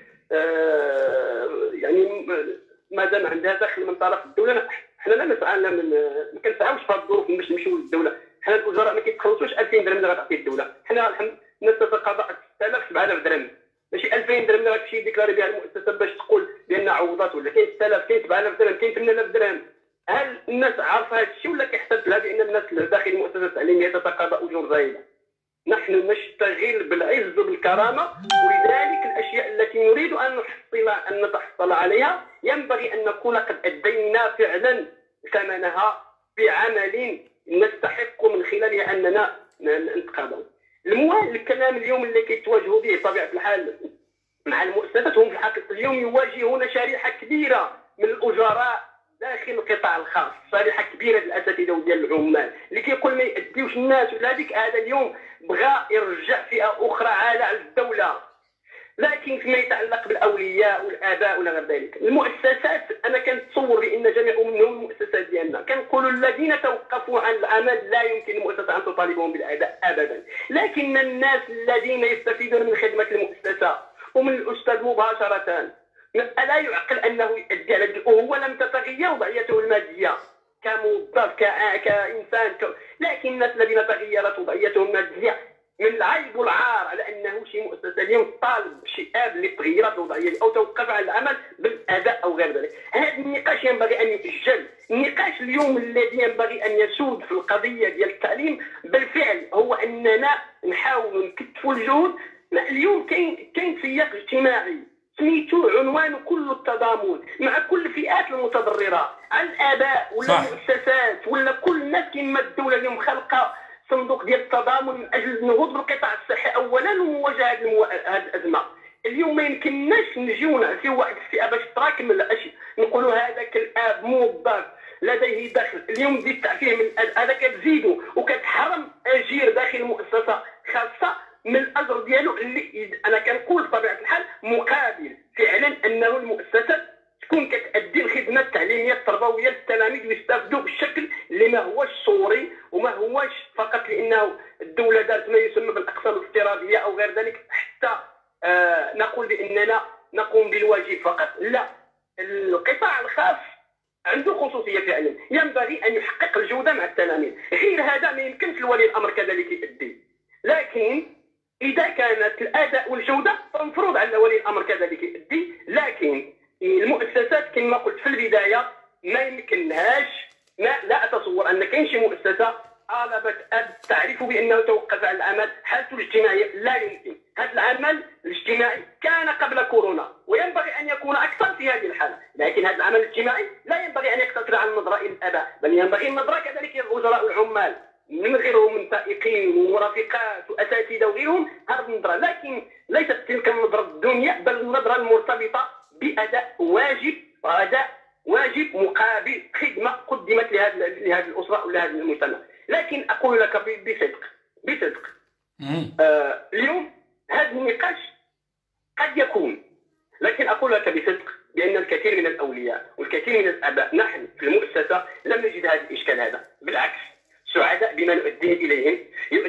Speaker 2: يعني ما دام عندها دخل من طرف الدوله، حنا لا نسعى، ما كنسعاوش في هذه الظروف باش نمشيو للدوله. حنا الاجراء ما كيتخلصوش 2000 درهم اللي غتعطي الدوله، حنا الحمد الناس تتقاضى 6000 7000 درهم، ماشي 2000 درهم اللي غتمشي ديكلاري بها المؤسسه باش تقول بان عوضات ولا كاين 6000 كاين 7000 درهم كاين 8000 درهم. هل الناس عارفه هذا الشيء ولا كيحسب لها بان الناس داخل المؤسسه التعليميه تتقاضى اجور زايده؟ نحن نشتغل بالعز وبالكرامه، ولذلك الاشياء التي نريد ان نتحصل عليها ينبغي ان نكون قد ادينا فعلا ثمنها بعمل نستحق من خلاله اننا نتقاضوا. الكلام اليوم اللي كيتواجهوا به بطبيعه الحال مع المؤسسات هم في الحقيقه اليوم يواجهون شريحه كبيره من الاجراء داخل القطاع الخاص، شريحه كبيره ديال الاساتذه وديال العمال اللي كيقول ما يأديوش الناس ولا هذيك. هذا اليوم بغى يرجع فئه اخرى على الدوله. لكن فيما يتعلق بالاولياء والاباء ولا غير ذلك، المؤسسات انا كنتصور بان جميع منهم المؤسسات ديالنا كنقولوا الذين توقفوا عن العمل لا يمكن المؤسسه ان تطالبهم بالاداء ابدا، لكن الناس الذين يستفيدون من خدمه المؤسسه ومن الاستاذ مباشره الا يعقل انه يؤدي على ذلك وهو لم تتغير وضعيته الماديه كموظف كانسان لكن الناس الذين تغيرت وضعيتهم الماديه من العيب والعار على انه شي مؤسسه اليوم طالب بشي اب اللي تغيرت الوضعيه او توقف عن العمل بالاداء او غير ذلك. هذا النقاش ينبغي ان يؤجل. النقاش اليوم الذي ينبغي ان يسود في القضيه ديال التعليم بالفعل هو اننا نحاول نكتفوا الجهود. اليوم كاين سياق اجتماعي سميتو عنوان كل التضامن مع كل الفئات المتضرره، على الاباء ولا المؤسسات ولا كل الناس. كما الدوله اليوم خلقه صندوق ديال التضامن من اجل النهوض بالقطاع الصحي اولا ومواجهه هذه الازمه. اليوم ما يمكنناش نجيو نعطيو واحد الفئه باش تراكم الاشياء نقولوا هذاك الاب موظف لديه دخل اليوم دي التعفيه من هذا كتزيدو وكتحرم اجير داخل مؤسسه خاصه من الاجر ديالو اللي انا كنقول بطبيعه الحال مقابل فعلا انه المؤسسات تكون كتأدي الخدمه التعليميه التربويه للتلاميذ ويستافدوا بالشكل اللي ما هوش صوري وما هوش فقط لانه الدوله دارت ما يسمى بالاقسام الافتراضيه او غير ذلك حتى نقول باننا نقوم بالواجب فقط. لا، القطاع الخاص عنده خصوصيه فعلا ينبغي ان يحقق الجوده مع التلاميذ. غير هذا ما يمكنش لولي الامر كذلك يؤدي، لكن اذا كانت الاداء والجوده فالمفروض على ولي الامر كذلك يؤدي. لكن المؤسسات كما قلت في البدايه ما يمكنهاش، لا اتصور ان كاين شي مؤسسه طالبت اب تعرف بانه توقف عن العمل حالته الاجتماعيه. لا يمكن. هذا العمل الاجتماعي كان قبل كورونا وينبغي ان يكون اكثر في هذه الحاله، لكن هذا العمل الاجتماعي لا ينبغي ان يقتصر على النظره الى الاباء، بل ينبغي النظره كذلك الى الاجراء والعمال من غيرهم من سائقين ومرافقات واساتذه وغيرهم. هذه النظره، لكن ليست تلك النظره الدنيا بل النظره المرتبطه باداء واجب واجب مقابل خدمه قدمت لهذه الاسره ولهذا المجتمع. لكن اقول لك بصدق اليوم هذا النقاش قد يكون، لكن اقول لك بصدق بان الكثير من الاولياء والكثير من الاباء نحن في المؤسسه لم نجد هذا الاشكال هذا، بالعكس سعداء بما نؤديه اليهم،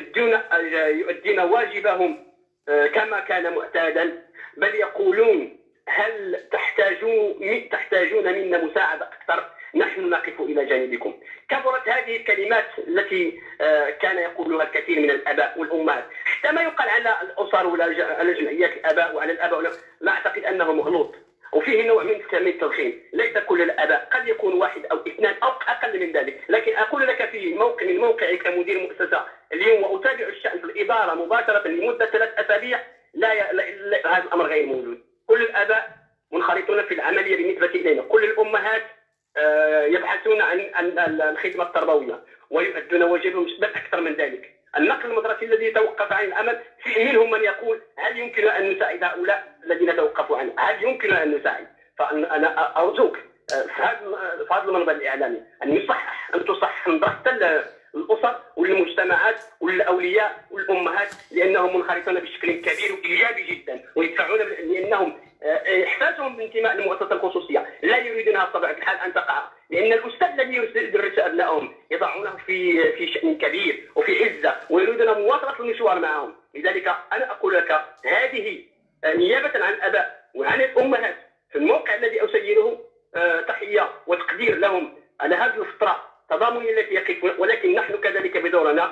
Speaker 2: يؤدون واجبهم كما كان معتادا، بل يقولون هل تحتاجون منا مساعده اكثر؟ نحن نقف الى جانبكم. كبرت هذه الكلمات التي كان يقولها الكثير من الاباء والامهات، حتى ما يقال على الاسر ولا على جمعيات الاباء وعلى الاباء لا اعتقد انه مغلوط وفيه نوع من التضخيم. ليس كل الاباء، قد يكون واحد او اثنان او اقل من ذلك، لكن اقول لك في من موقعي كمدير مؤسسه اليوم واتابع الشان في الاداره مباشره لمده 3 أسابيع هذا الامر غير موجود. كل الاباء منخرطون في العمليه بالنسبه الينا، كل الامهات يبحثون عن الخدمه التربويه ويؤدون واجبهم بل اكثر من ذلك. النقل المدرسي الذي توقف عن العمل منهم من يقول هل يمكن ان نساعد هؤلاء الذين توقفوا عنه؟ هل يمكن ان نساعد؟ فانا ارجوك في هذا المنبر الاعلامي ان تصحح نظره الاسر والمجتمعات والاولياء والامهات، لانهم منخرطون بشكل كبير وايجابي جدا ويدفعون لانهم احساسهم بانتماء للمؤسسه الخصوصيه لا يريدونها بطبيعه الحال ان تقع، لان الاستاذ الذي يدرس ابنائهم يضعونه في شان كبير وفي عزه ويريدون مواصله المشوار معهم. لذلك انا اقول لك هذه نيابه عن الاباء وعن الامهات في الموقع الذي اسيره تحيه وتقدير لهم على هذه الفتره تضامن التي يقفون، ولكن نحن كذلك بدورنا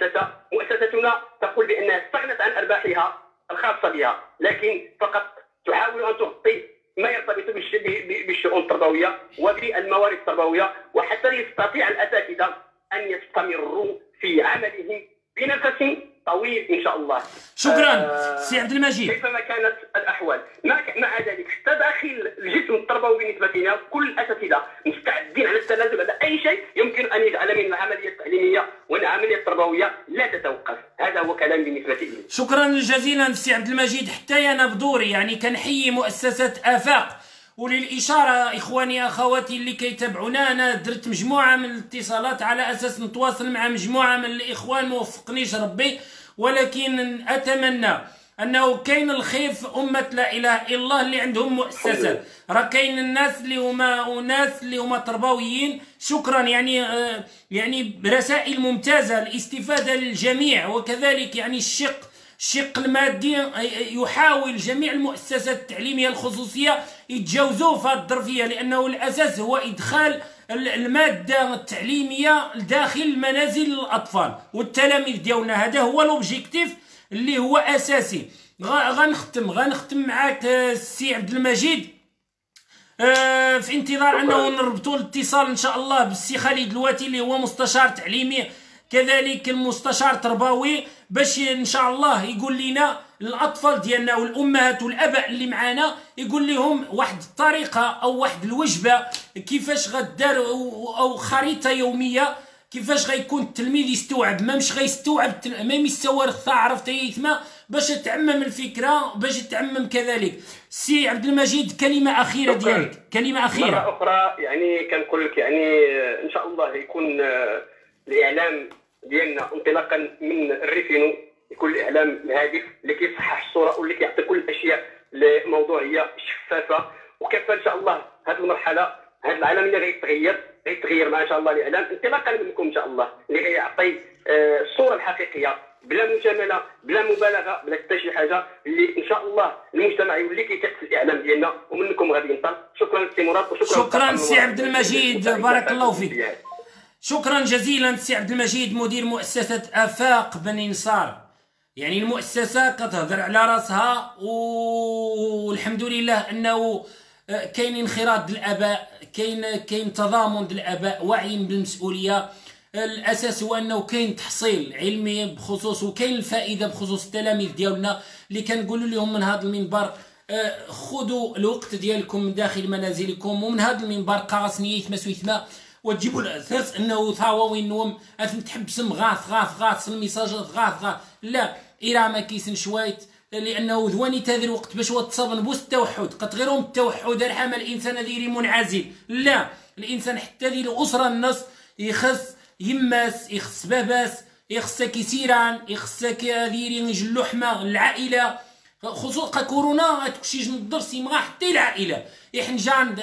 Speaker 2: مؤسستنا تقول بانها استغنت عن ارباحها الخاصه بها، لكن فقط تحاول ان تغطي ما يرتبط بالشؤون التربويه وبالموارد التربويه، وحتى يستطيع الاساتذه ان يستمروا في عملهم بنفس طويل ان شاء الله.
Speaker 3: شكرا سي عبد المجيد.
Speaker 2: كيفما كانت الاحوال مع ذلك حتى داخل الجسم التربوي بالنسبه لنا كل الاساتذه مستعدين على التنازل على اي شيء يمكن ان يجعل من العمليه التعليميه والعمليه التربويه لا تتوقف. هذا هو كلام بالنسبه لي.
Speaker 3: شكرا جزيلا سي عبد المجيد. حتى انا بدوري يعني كنحيي مؤسسه افاق، وللاشاره اخواني اخواتي اللي كيتابعونا، انا درت مجموعه من الاتصالات على اساس نتواصل مع مجموعه من الاخوان، موفقنيش ربي، ولكن اتمنى انه كاين الخير في امه لا اله الا الله اللي عندهم مؤسسات. راه كاين الناس اللي هما اناس اللي هما تربويين. شكرا يعني رسائل ممتازه، الاستفاده للجميع، وكذلك يعني الشق المادي يحاول جميع المؤسسات التعليميه الخصوصيه يتجاوزوه في هذه الظرفيه، لانه الاساس هو ادخال الماده التعليميه داخل منازل الاطفال والتلاميذ ديالنا. هذا هو لوبجيكتيف اللي هو اساسي. غنختم معاك السي عبد المجيد في انتظار انه نربطوا الاتصال ان شاء الله بالسي خالد الواتي اللي هو مستشار تعليمي كذلك المستشار تربوي، باش ان شاء الله يقول لنا الاطفال ديالنا والامهات والاباء اللي معانا، يقول لهم واحد الطريقه او واحد الوجبه كيفاش غدار او خريطه يوميه كيفاش غيكون التلميذ يستوعب، ما مش غيستوعب ما يستوعب عرفت يتما، باش تعمم الفكره باش تعمم كذلك. سي عبد المجيد كلمه اخيره ديالك، كلمه اخيره.
Speaker 2: مره اخرى يعني كنقول لك يعني ان شاء الله يكون الاعلام ديالنا انطلاقا من الريفينو يكون الاعلام الهادف اللي كيصحح الصوره واللي كيعطي كل الاشياء لموضوعيه شفافه، وكيف ان شاء الله هذه المرحله هذا العالم اللي غيتغير مع ان شاء الله الاعلام انطلاقا منكم ان شاء الله اللي غيعطي الصوره الحقيقيه بلا مجامله بلا مبالغه بلا حتى شي حاجه، اللي ان شاء الله المجتمع يولي كيثق في الاعلام ديالنا ومنكم غادي ينطلق. شكرا سي مراد
Speaker 3: شكرا سي عبد المجيد، بارك الله فيك. شكرا جزيلا سي عبد المجيد مدير مؤسسه افاق بني نصار. يعني المؤسسه كتهضر على راسها، والحمد لله انه كاين انخراط الاباء، كاين تضامن الاباء، واعيين بالمسؤوليه. الاساس هو انه كاين تحصيل علمي بخصوص وكاين الفائده بخصوص التلاميذ ديالنا اللي كنقولوا لهم من هذا المنبر خذوا الوقت ديالكم من داخل منازلكم، ومن هذا المنبر قاص نيت ما سويتما، وتجيبوا الاساس انه ثاوين نوم تحبسم غاث الميساجات غاث لا إلا ما كيسن شويت، لانه ذواني تاذي الوقت باش تصابن بوس التوحد قتغيرهم التوحد رحم الانسان ذيري منعزل. لا، الانسان حتى ذي الاسره النص يخص يماس، يخص باباس، يخصك يسيران، يخصك ذيري جلو حما العائله، خصوصا كورونا تكشيج الدرس يمغا حتى العائله يحنجان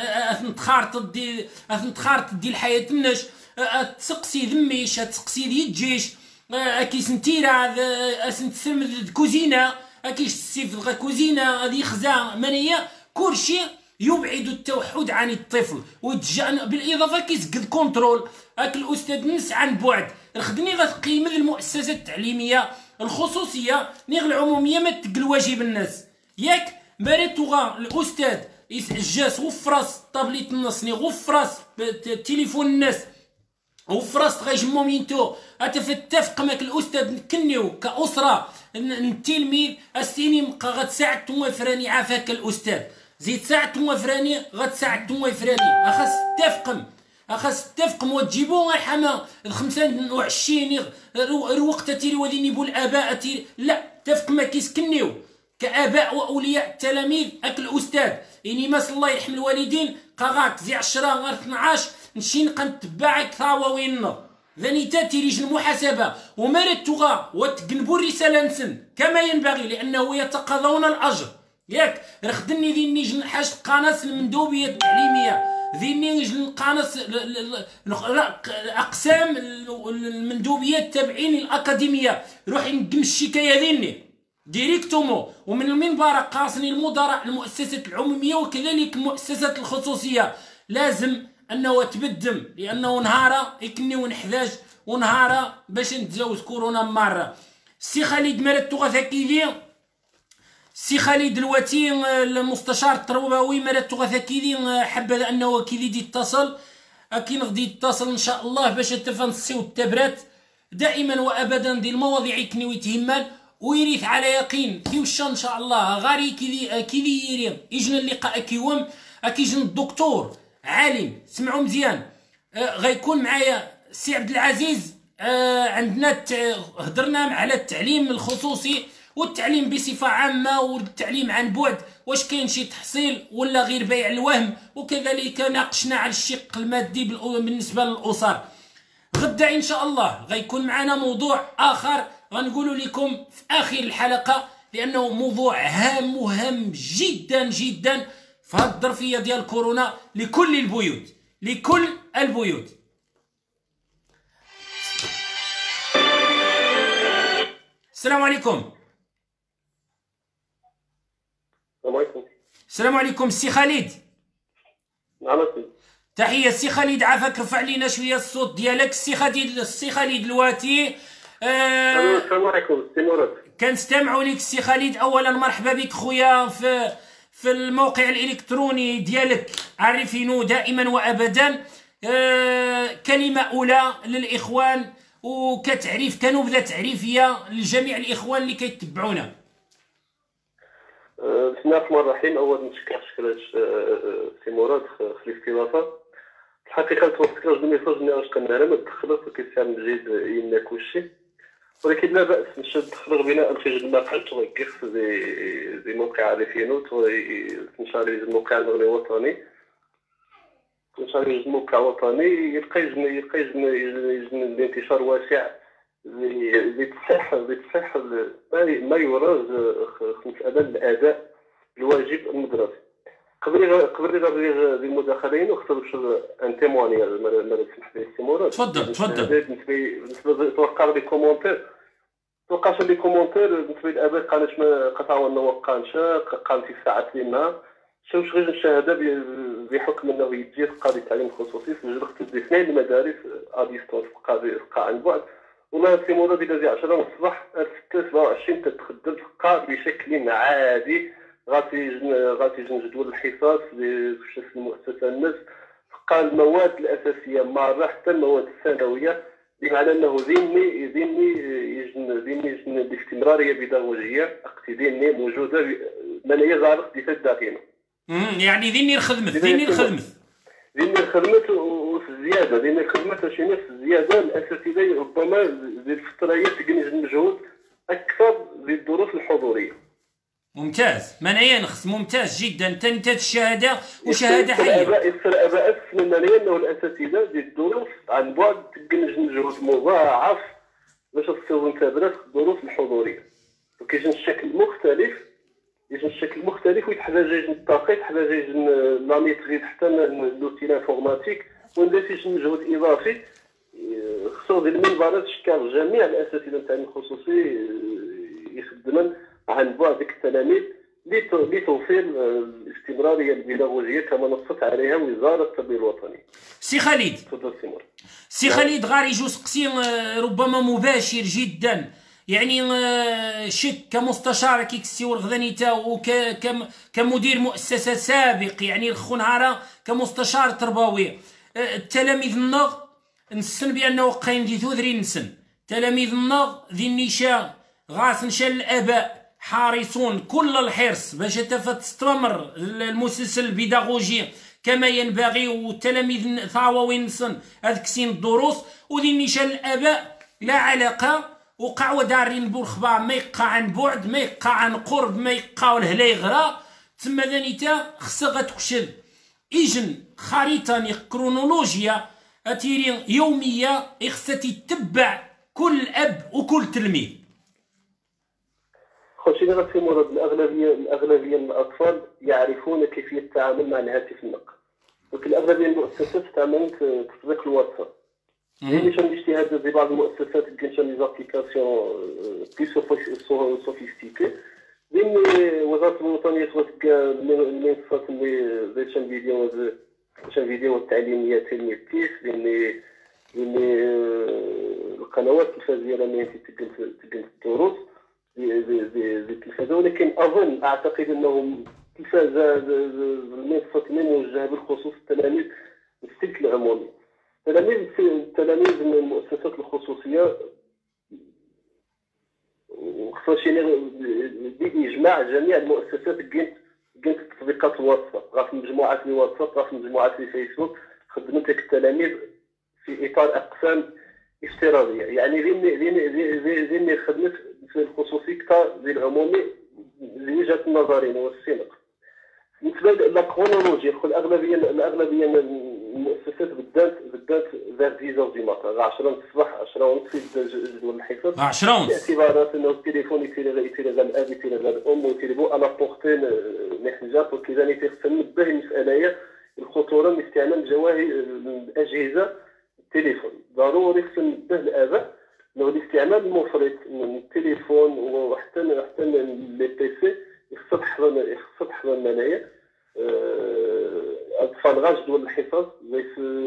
Speaker 3: تخارط دي الحياه الناش تسقسي ذميش تسقسي دي الجيش اكيس نتيرا اسنتسم كوزينه اكيش السيف كوزينه هذه خزا منيه كلشي يبعد التوحد عن الطفل ويتجان بالاضافه كيسقد كونترول اك الاستاذ نس عن بعد. خدني غتقيم المؤسسات التعليميه الخصوصيه نيغ العموميه ما تقل واجب الناس ياك مريتوغا الاستاذ جاس غفراس طابليت النص ني غفراس تليفون الناس وفرست غيجمو مينتو اتفتفق ماك الاستاذ كنيو كاسره التلميذ السيني مبقى غتساعد توفراني عافاك الاستاذ زيد ساعد توفراني غتساعد توفراني اخاس تفقم وتجيبو حما 25 الوقت تيري وديني بول الاباء تيري لا تفق ما كيسكنيو كاباء واولياء التلاميذ اك الاستاذ يعني ما الله يرحم الوالدين قاغاك زي 10 غير 12 نمشي نتبعك ثاوين ذاني تاتي المحاسبه ومرتوغا وتجنبوا الرساله نسن كما ينبغي لانه يتقاضون الاجر ياك رخدني ذي نيج نحاش قناص المندوبيه التعليميه ذي نيج القناص اقسام المندوبيه التابعين الاكاديميه روحي نقم الشكايه ذيني ديريكتومو ومن المنبر قاصني المدراء المؤسسات العموميه وكذلك المؤسسات الخصوصيه لازم انه تبدم لانه نهار يكني ونحتاج ونهار باش نتجاوز كورونا مره. السي خالد مرتو غثاكيدي سي خالد دلوقتي المستشار التربوي مرات تغاثا كيدي حبذا انه كيدي يتصل، اكي غادي يتصل ان شاء الله باش تفنسيو التبرات دائما وابدا دي المواضيع كنيو يتهمال ويريث على يقين كيوشا ان شاء الله غاري كيدي يري يجن اللقاء كيوم اكيجن الدكتور عالم. سمعوا مزيان، غيكون معايا سي عبد العزيز. عندنا هضرنا على التعليم الخصوصي والتعليم بصفه عامه والتعليم عن بعد، واش كاين شي تحصيل ولا غير بيع الوهم، وكذلك ناقشنا على الشق المادي بالنسبه للاسر. غدا ان شاء الله غيكون معنا موضوع اخر غنقول لكم في اخر الحلقه، لانه موضوع هام مهم جدا جدا في هذه الظرفيه ديال كورونا لكل البيوت، لكل البيوت. السلام عليكم.
Speaker 2: السلام عليكم.
Speaker 3: السلام عليكم سي خالد.
Speaker 2: نعم سي.
Speaker 3: تحيه سي خالد، عافاك رفع لينا شويه الصوت ديالك. السي خالد دلوقتي
Speaker 2: السلام عليكم سي مراد.
Speaker 3: كنستمعوا لك سي خالد. اولا مرحبا بك خويا في الموقع الالكتروني ديالك، عرفينو دائما وابدا. كلمه اولى للاخوان وكتعريف كنبذه تعريفيه لجميع الاخوان اللي كيتبعونا.
Speaker 2: بسم الله الرحمن الرحيم. اولا نشكر سي مراد في الاستضافه. الحقيقه توفيق الميساج اللي كنهرم ما تدخلت وكيساهم جيد يمنا كلشي، ولكن لا باس باش تدخل بناء في المقال توقف زي موقع عارفينو تنشر الموقع المغربي الوطني، تنشر الموقع الوطني يلقى الانتشار واسع لتصحيح ما يورز في مسألة الأداء الواجب المدرسي. قبل غير المداخلين واختار ان تيموانياج ما تسمح لي سي مراد.
Speaker 3: تفضل.
Speaker 2: بالنسبه توقع لي كومونتير بالنسبه للاباء قالت ما قطعوا وقانشا قال في ساعات لنا شوش غير الشهاده بحكم انه يجي قاضي التعليم الخصوصي في جرخت الاثنين المدارس اديستونس قاعه عن بعد. والله سي مراد الى 10 الصباح 27 تتخدم تبقى بشكل عادي غاتي جدول الحصص في المؤسسه الناس تبقى المواد الاساسيه مره حتى المواد الثانويه، بمعنى انه ذهني يجن الاستمراريه بيداغوجيه اقتديني موجوده من يزارق ديال
Speaker 3: يعني ذهني الخدمت
Speaker 2: والزياده ذهني الخدمت شي الزياده الاساتذه ربما ذي الفتره تقني المجهود اكثر للدروس الحضوريه.
Speaker 3: ممتاز، منعيا نخص ممتاز جدا. تنتج الشهاده وشهاده حيه.
Speaker 2: الاباء منعيا انه الاساتذه ديال الدروس عن بعد تقنج مجهود مضاعف باش تصير تدرس الدروس الحضوريه، وكيجي الشكل مختلف ويتحتاج التوقيت يتحتاج لا ميتريز حتى لوتي انفورماتيك وندير مجهود اضافي خصو ديال المنبرات شكال جميع الاساتذه التعليم الخصوصي يخدمن عن بعد التلاميذ لتوفير الاستمراريه البيداغوجيه كما نصت عليها وزاره التربيه الوطنيه.
Speaker 3: سي خالد سي خالد غاري جوج قسيم ربما مباشر جدا، يعني شك كمستشار كيكسي ورغدانيتا وكمدير مؤسسه سابق، يعني الخو نهارا كمستشار تربوي. التلاميذ النغ نسن بانه قاين دي ثودري نسن تلاميذ النغ ذي النشاء غاس نشا الاباء حارسون كل الحرص باش تستمر المسلسل البيداغوجي كما ينبغي، والتلاميذ ثاوين نسن هذيك سين الدروس وذي نشا الاباء لا علاقه وقعوا دارين بورخبا ما يقع عن بعد ما يقع عن قرب ما يقع الهلا يغرى تما ذانيتا خصها غتكشف إجن خريطة كرونولوجيا أتيري يومية خصها تتبع كل أب وكل تلميذ.
Speaker 2: خوشي غير في مراد الأغلبية من الأطفال يعرفون كيفية التعامل مع الهاتف النقل، ولكن الأغلبية من المؤسسات تعمل تطبيق الواتساب. يعني شان الاجتهاد في بعض المؤسسات كاين لي زابليكاسيون بلو سوفيستيكي لان وزاره الوطنيه توثق المنصات اللي زي شان فيديو التعليميه تلميذتيس لان القنوات التلفزيونيه اللي تقدم الدروس
Speaker 4: بالتلفازه، ولكن اعتقد انه التلفازه المنصات موجهه بالخصوص التلاميذ بالسلك العمومي. التلاميذ من المؤسسات الخصوصيه وخصوصا باجماع جميع المؤسسات كاين تطبيقات الواتساب، راه في مجموعات الواتساب، راه في مجموعات الفيسبوك خدمت التلاميذ في اطار اقسام افتراضيه. يعني ذي خدمت في الخصوصي كتا زي العمومي لوجهه نظرين والسنق. بالنسبه للكرونولوجيا الاغلبيه من المؤسسات بدات فير 10 دي ماتان، 10 الصباح 10 ونص جدول الحصص
Speaker 3: 10 ونص،
Speaker 4: باعتبارات انه التليفون يتيري الاب يتيري الام ويتيري على بورتين محجات. وكذا تنبه المساله الخطوره من استعمال جواهر الاجهزه التليفون. ضروري خصنا ننبه الاباء انه الاستعمال المفرط من التليفون وحتى لي بيسي خصها تحضر المنايا. اطفال غا جدول الحصص زي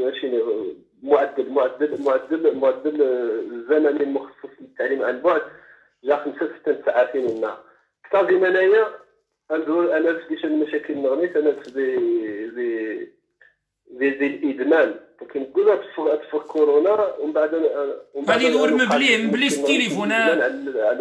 Speaker 4: معدل الزمني المخصص للتعليم عن بعد جا 5-6 ساعات في النهار. كثر ديال المنايا انا في المشاكل نغنيت انا في الادمان. كنقولها في كورونا ومن بعد
Speaker 3: غادي ندور مبلي التليفونات
Speaker 4: على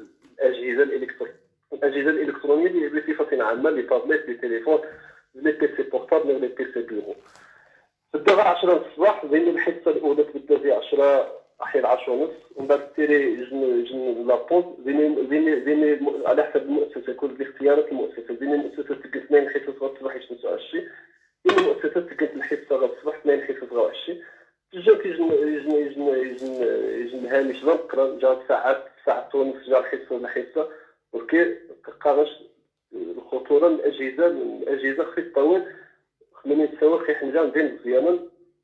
Speaker 4: الاجهزه الالكترونيه اللي بصفه عامه، لي تابليت، لي تليفون، لي بيسي بورتابل، لي بيسي بيرو. تبدا 10 الصباح، بين الحصه الاولى تبدا في 10 احيانا 10 ونص، ومن بعد تيري جن لابوز بين على حسب المؤسسه، كل باختيارات المؤسسه. بين المؤسسه تلقى 2 حصص الصباح يشمسوا 20، بين المؤسسات تلقى الحصه الصباح 2 حصص 20. تجا يجن هامش نقرا جا ساعه ونص جا الحصه ولكن كقاش الخطوره من الاجهزه خص طوال من يتساوى خي حنجان ديال مزيانا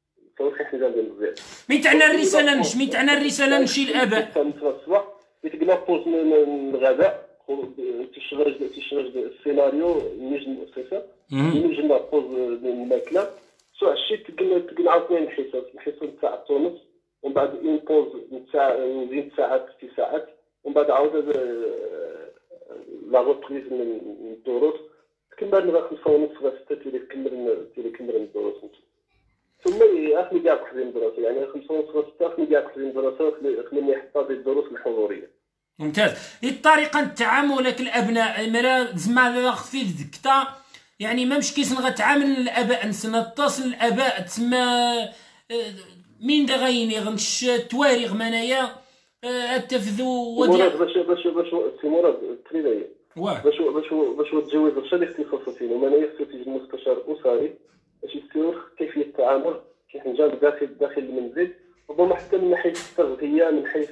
Speaker 3: مين تاعنا الرساله نمشي الاباء
Speaker 4: الصباح يتقلا بوز من الغداء تشغل السيناريو نيج المؤسسه نيجنا بوز من الماكله سو عشي تقلنا عاوتاني الحصه تاع ونص، ومن بعد اون بوز نتاع زين ساعات 6 ساعات، ومن بعد عاود لا روبريز من الدروس تكمل لغا 5 ونص لغا 6 تيكمل الدروس. ثم اخلي كاع واحد الدراسه، يعني 5 ونص لغا 6 اخلي كاع واحد الدراسه خليني يحفظ الدروس الحضوريه.
Speaker 3: ممتاز. الطريقه التعامل الابناء مرا زعما في دكتا، يعني ما مش كيس نغتعامل الاباء نتصل الاباء تسمى مين دا غيني غنش تواريغ منايا التفذو
Speaker 4: مراد باش سي مراد التريدايه باش تجاوز الشيء الاختصاصيين ومنايا خصو تيجي مستشار اسري باش يستوعب كيفيه التعامل كيف نجاب داخل المنزل، ربما حتى من حيث التغذيه، من حيث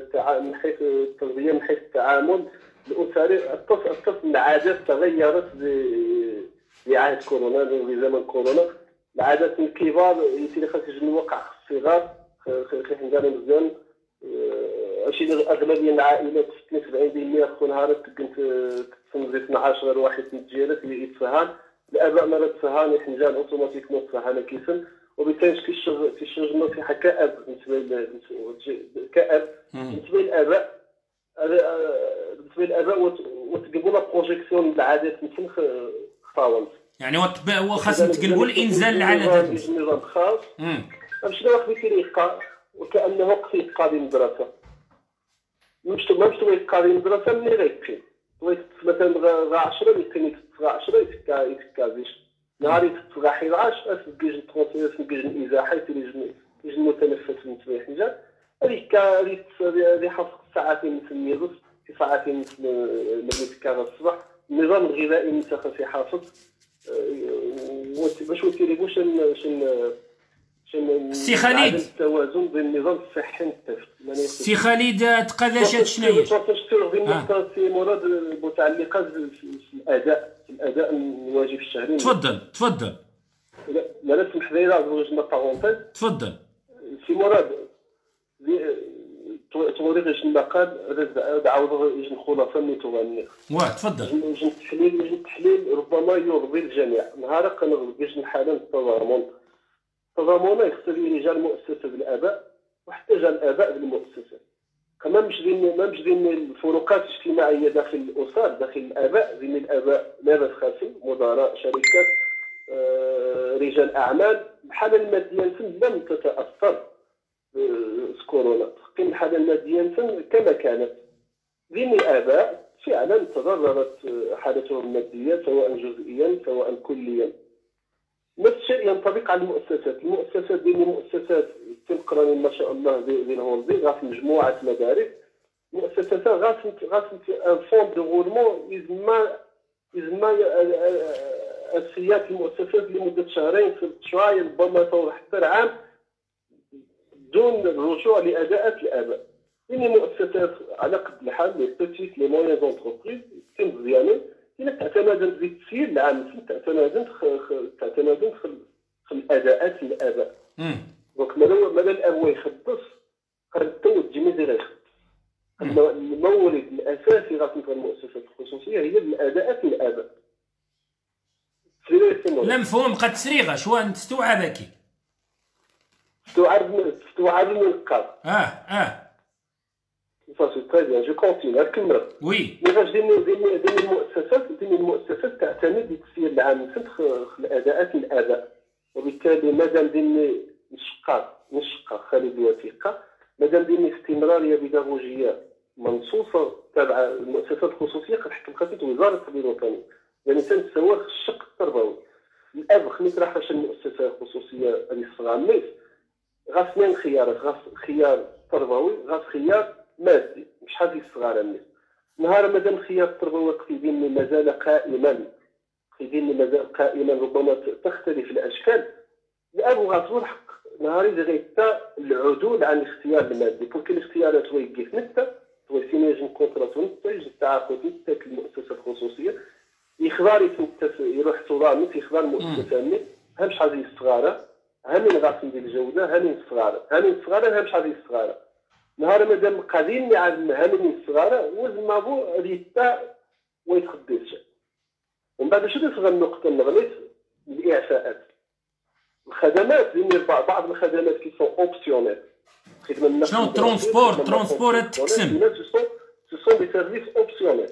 Speaker 4: التعامل الاسري. الطفل العادات تغيرت بعهد كورونا، في زمن كورونا العادات الكبار يصير خاص يجي الواقع الصغار خصنا نديرو مزيان. شي اغلبيه العائلات 70% خو نهار كنت تنزل 12 واحد من الجيرات اللي يتفهم الاباء ما تفهمش حنجان اوتوماتيكمون تفهم كيفن، وبالتالي كيشرج النصيحه كاب بالنسبه للاباء وتقلبوا لا بروجيكسيون العادات مثل خطاوند،
Speaker 3: يعني خاصنا تقلبوا الانزال العادات
Speaker 4: نظام خاص باش ناخذ طريقه وكانه وقت يتقاضي المدرسه مش يتقاضي المدرسه ملي غيكفي مثلا غا 10 يمكن يتفغى 10 يتكازيش نهار يتفغى 11 اسكيج الترونسيس اسكيج الازاحه يجي المتنفس من تبع حاجه هذه حفظ ساعتين مثل النص في ساعتين مثل المتكافئ الصباح. النظام الغذائي متخصص يحافظ باش وتيريبو
Speaker 3: سي خالد
Speaker 4: التوازن بين النظام الصحي والتفت.
Speaker 3: سي خالد تقاداشات شناهي؟
Speaker 4: سي مراد متعلقه بالاداء الواجب الشهري.
Speaker 3: تفضل
Speaker 4: لا نسمح لي زوجنا بارونتيز.
Speaker 3: تفضل
Speaker 4: سي مراد توريد المقال عاود يجي الخلاصه اللي تغني.
Speaker 3: تفضل.
Speaker 4: يجي التحليل ربما يرضي الجميع. نهار كنغلب الحاله التضامن يخص رجال المؤسسه بالاباء وحتى جا الاباء بالمؤسسه. ما مش دين الفروقات الاجتماعيه داخل الاسر، داخل الاباء، دين الاباء لاباس خاسم، مدراء شركات، رجال اعمال. الحاله الماديه لم تتاثر بكورونا، الحاله الماديه كما كانت. دين الاباء فعلا تضررت حالتهم الماديه سواء جزئيا سواء كليا. نفس الشيء ينطبق على المؤسسات ديال المؤسسات تنقراني ما شاء الله ديال هولدي غاف مجموعه مدارس مؤسسات غاف ان فون دو غولمون يزما اساسيات المؤسسات لمده شهرين 6 شهور ربما حتى عام دون الرجوع لاداءات الاباء. يعني مؤسسات على قد الحال لي بيتيت لي موين زونتربريز كاين مزيانين إلا تعتمدت بالتسيير العام تعتمدت في الاداءات الاباء. دونك ماذا الاب يخبص قد توجه ماذا يخبص. المورد الاساسي غادي في المؤسسات الخصوصيه هي الاداءات الاباء.
Speaker 3: لا مفهوم قد تسريغه شو انت تستوعبك
Speaker 4: تستوعب النقاط. Ça c'est très bien, je continue. أكمل.
Speaker 3: Oui.
Speaker 4: ليش دين المؤسسات تعتمد بالتسيير العام في الأداءات الآباء، وبالتالي مادام دين نشقة خالد الوثيقة، مادام دين استمرارية بيداغوجية منصوصة تابعة المؤسسات الخصوصية قد حكمت وزارة التربية الوطنية، يعني تنسوى الشق التربوي. الأب خليت راح المؤسسة الخصوصية اللي صغار الناس غاف اثنين خيارات، غاف خيار تربوي غاف خيار مادي. مش هذه الصغار الناس نهار مادام الخيار التربوي قيدين مازال قائما ربما تختلف الاشكال، الاب غاتو الحق نهار غيتا العدول عن الاختيار المادي. بولكو الاختيارات هو يقف نتا هو سينيجن كونترات نتا يجي التعاقد نتا المؤسسه الخصوصيه يخبار يروح ترامت يخبار مؤسسه نت همش هذه الصغار همين غاسم ديال الجوده همين الصغار همش هذه الصغار نهار مادام قادين على المهام الصغار وزما بو ريتا ويتخدش. ومن بعد شنو تصغر النقطه نغلط الاعفاءات الخدمات لان بعض الخدمات كي سون اوبسيونيل خدمه
Speaker 3: شنو ترونسبور تقسم
Speaker 4: سو سون دي سيرفيس اوبسيونيل.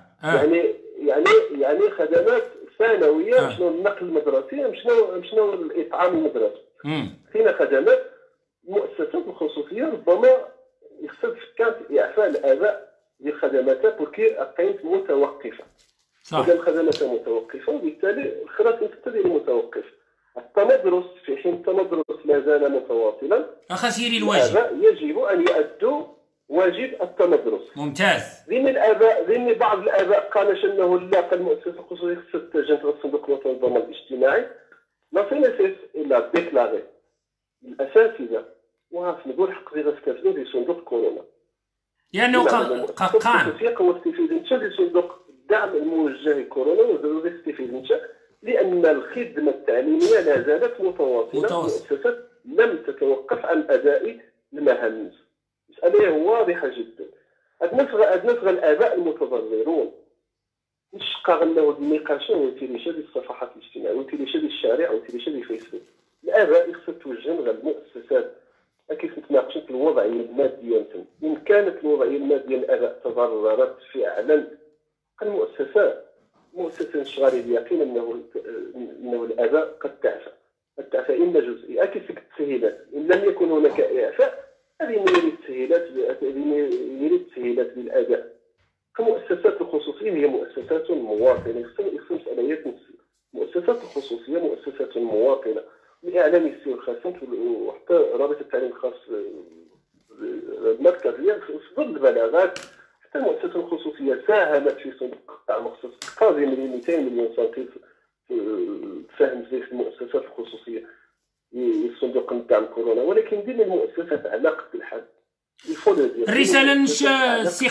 Speaker 4: يعني خدمات ثانويه شنو النقل المدرسي شنو الاطعام المدرسي. فينا خدمات المؤسسات الخصوصيه ربما يخصد كانت اعفاء الاباء ديال خدماتها بوركي كانت متوقفه.
Speaker 3: صح.
Speaker 4: الخدمات متوقفه وبالتالي الخدمات تبتدي متوقف. التمدرس في حين التمدرس لا زال متواصلا
Speaker 3: خسيري الواجب
Speaker 4: يجب ان يؤدوا واجب التمدرس.
Speaker 3: ممتاز.
Speaker 4: ذين بعض الاباء قال انه لا المؤسسه الخصوصيه خصها تتجه الصندوق الوطني للضمان الاجتماعي لا سي الا ديكلاري الاساتذه وغاف نقول حق زي غاستافدوا في صندوق كورونا
Speaker 3: لانه قان
Speaker 4: هو استفيد انت في صندوق الدعم الموجه لكورونا ويستفيد انت لان الخدمه التعليميه لا زالت متواصله. المؤسسات لم تتوقف عن اداء المهام. المساله واضحه جدا. ادنفغ الاباء المتضررون نشقى غناو النقاش وتيريشا ديال الصفحات الاجتماعيه وتيريشا ديال الشارع وتيريشا ديال فيسبوك. الاباء خصها توجه غير المؤسسات كيف نتناقشوا في الوضعيه الماديه. ان كانت الوضعيه الماديه الاباء تضررت فعلا المؤسسات مؤسسه الشغاليه اليقين انه الاباء قد تعفى اما جزئي كيف التسهيلات ان لم يكن هناك اعفاء هذه من التسهيلات للاداء. المؤسسات الخصوصيه هي مؤسسات مواطنه يخصم مسؤوليات المؤسسات الخصوصيه مؤسسات مواطنه. الاعلام يسير خاصه وحتى رابطه التعليم الخاص المركزيه في ضمن البلاغات حتى المؤسسات الخصوصيه ساهمت في صندوق الدعم المخصص قاضي 200 مليون سنتيم ساهم في المؤسسات الخصوصيه صندوق الدعم كورونا. ولكن ديما المؤسسات على قد الحد
Speaker 3: الرساله سي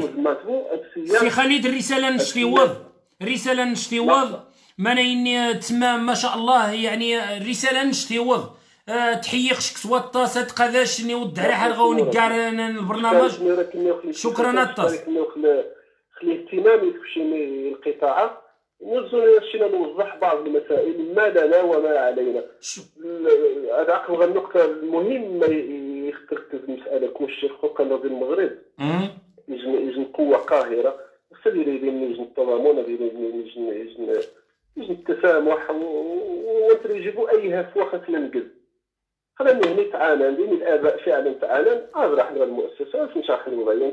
Speaker 3: خالد الرساله نشتيوض ماناين تما ما شاء الله يعني الرساله نشتيوض تحيق شكسوا الطاسه تقاداش نود على حلقه ونكار البرنامج. شكرا الطاس
Speaker 4: خلي اهتمامي في شي القطاعات شينا نوضح بعض المسائل ما لنا وما علينا. هذا عقب النقطه المهمه تركز المساله كون الشيخ قانون ديال المغرب يجن قوه قاهره خصها يجن التضامن يجن التسامح ويجيبوا اي هاف واخا تنقل خلينا هنا تعانى بين الاباء فعلا تعانى راح نغير المؤسسه في نشاخ الوضعيه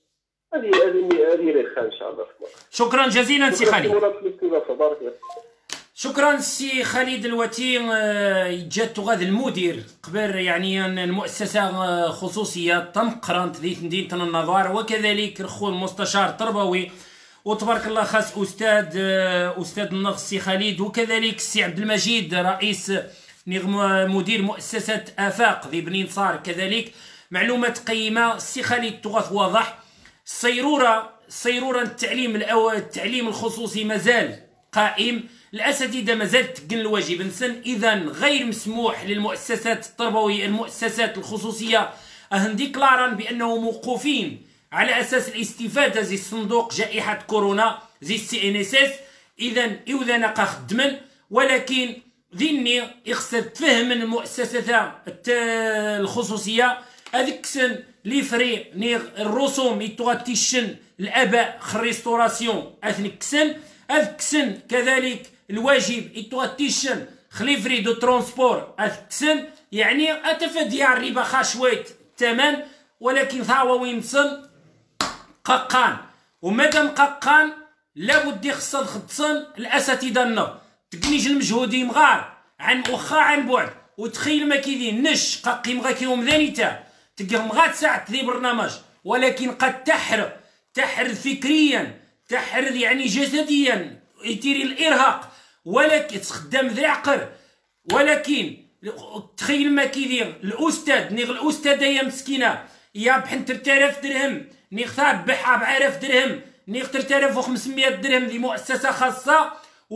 Speaker 4: هذه ريخه ان شاء الله.
Speaker 3: شكرا جزيلا سي خالد.
Speaker 4: بارك الله.
Speaker 3: شكرا سي خالد الوتي. جات غاد المدير قبل يعني المؤسسه خصوصيه تنقرنت ذي مدينه النظار وكذلك الخو المستشار التربوي وتبارك الله خاص استاذ النغ سي خالد وكذلك السي عبد المجيد رئيس مدير مؤسسه افاق ذي بني نصار. كذلك معلومات قيمه السي خالد تغاث واضح. الصيروره التعليم الخصوصي مازال قائم. الاساتذه مازال تقن الواجب نسن اذا غير مسموح للمؤسسات التربويه المؤسسات الخصوصيه ان ديكلاران بانهم موقوفين على اساس الاستفاده زي صندوق جائحه كورونا زي CNSS. اذا نقا خدمن ولكن ذني يخصها تفهم من المؤسسات الخصوصيه هذيك سن لي فري نيغ الرسوم يتغطيشن الاباء خريستوراسيون اثنك سن هذيك سن كذلك الواجب يتغطيشن خليفري دو ترونسبور اثنك سن يعني اتفادي الربا خاشويت الثمن ولكن ثاوا وين صن قاقان ومادام قاقان لابد يخصها خصن الاساتذه النو تقنيج المجهودي مغار عن واخا عن بعد وتخيل ما كيدين نش قاقي مغا كيوم ذانيتا تلقى مغا تساعد ذي برنامج ولكن قد تحر فكريا تحر يعني جسديا يتيري الارهاق ولكن تخدم ذي عقر ولكن تخيل ما كيدير الاستاذ نيغ الاستاذه يا مسكينه يا بحن 3000 درهم نيغ ثاب بحا ب 1000 درهم نيغ 3500 درهم ذي مؤسسه خاصه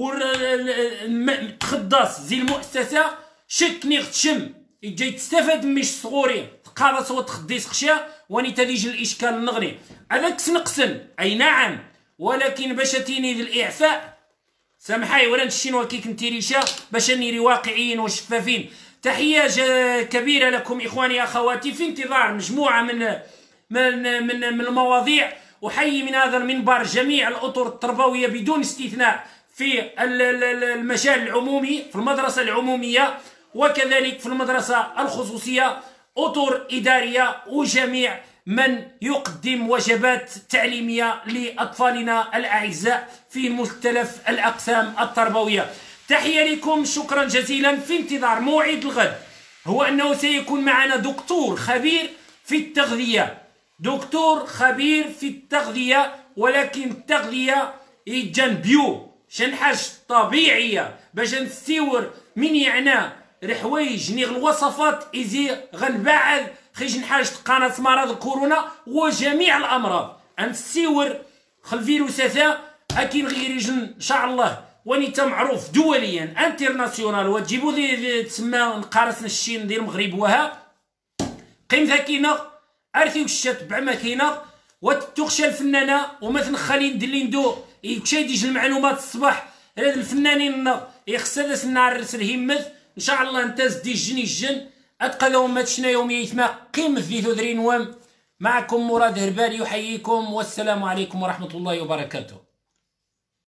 Speaker 3: تخدص زي المؤسسه شك نيغ تشم جاي تستفاد مش صغوري تقارص وتخديس خشا واني تديج الاشكال النغني هذاك سنقسن اي نعم ولكن باش تيني ذي الاعفاء سامحاي ولا نشينو كي كنتي ريشه باش نيري واقعيين وشفافين. تحيه كبيره لكم اخواني اخواتي في انتظار مجموعه من المواضيع. احيي من هذا المنبر جميع الاطر التربويه بدون استثناء في المجال العمومي في المدرسه العموميه وكذلك في المدرسه الخصوصيه اطر اداريه وجميع من يقدم وجبات تعليميه لاطفالنا الاعزاء في مختلف الاقسام التربويه. تحيه لكم شكرا جزيلا. في انتظار موعد الغد هو انه سيكون معنا دكتور خبير في التغذيه ولكن التغذيه يجان بيو شنحاج طبيعيه باش نستور من يعنى الحوايج نيغ الوصفات ايزي غنبعد خيج نحاج قناه مرض الكورونا وجميع الامراض نستور الفيروسات اكين غير يجن ان شاء الله ونيتا معروف دوليا انترناسيونال وتجيبوا لي تسمى نقارسنا الشين ديال المغرب وها قيم ذاكينا ارثي وشات بعماكينا وتخشى الفنانه ومثل خالد دليندو يكشي يديج المعلومات الصباح هاد الفنانين يخصها سنعرس الهمت ان شاء الله انت زدي الجن اتقدوا ما تشنا يوم يثما قيمه في ثدرين وام. معكم مراد هربالي يحييكم والسلام عليكم ورحمه الله وبركاته.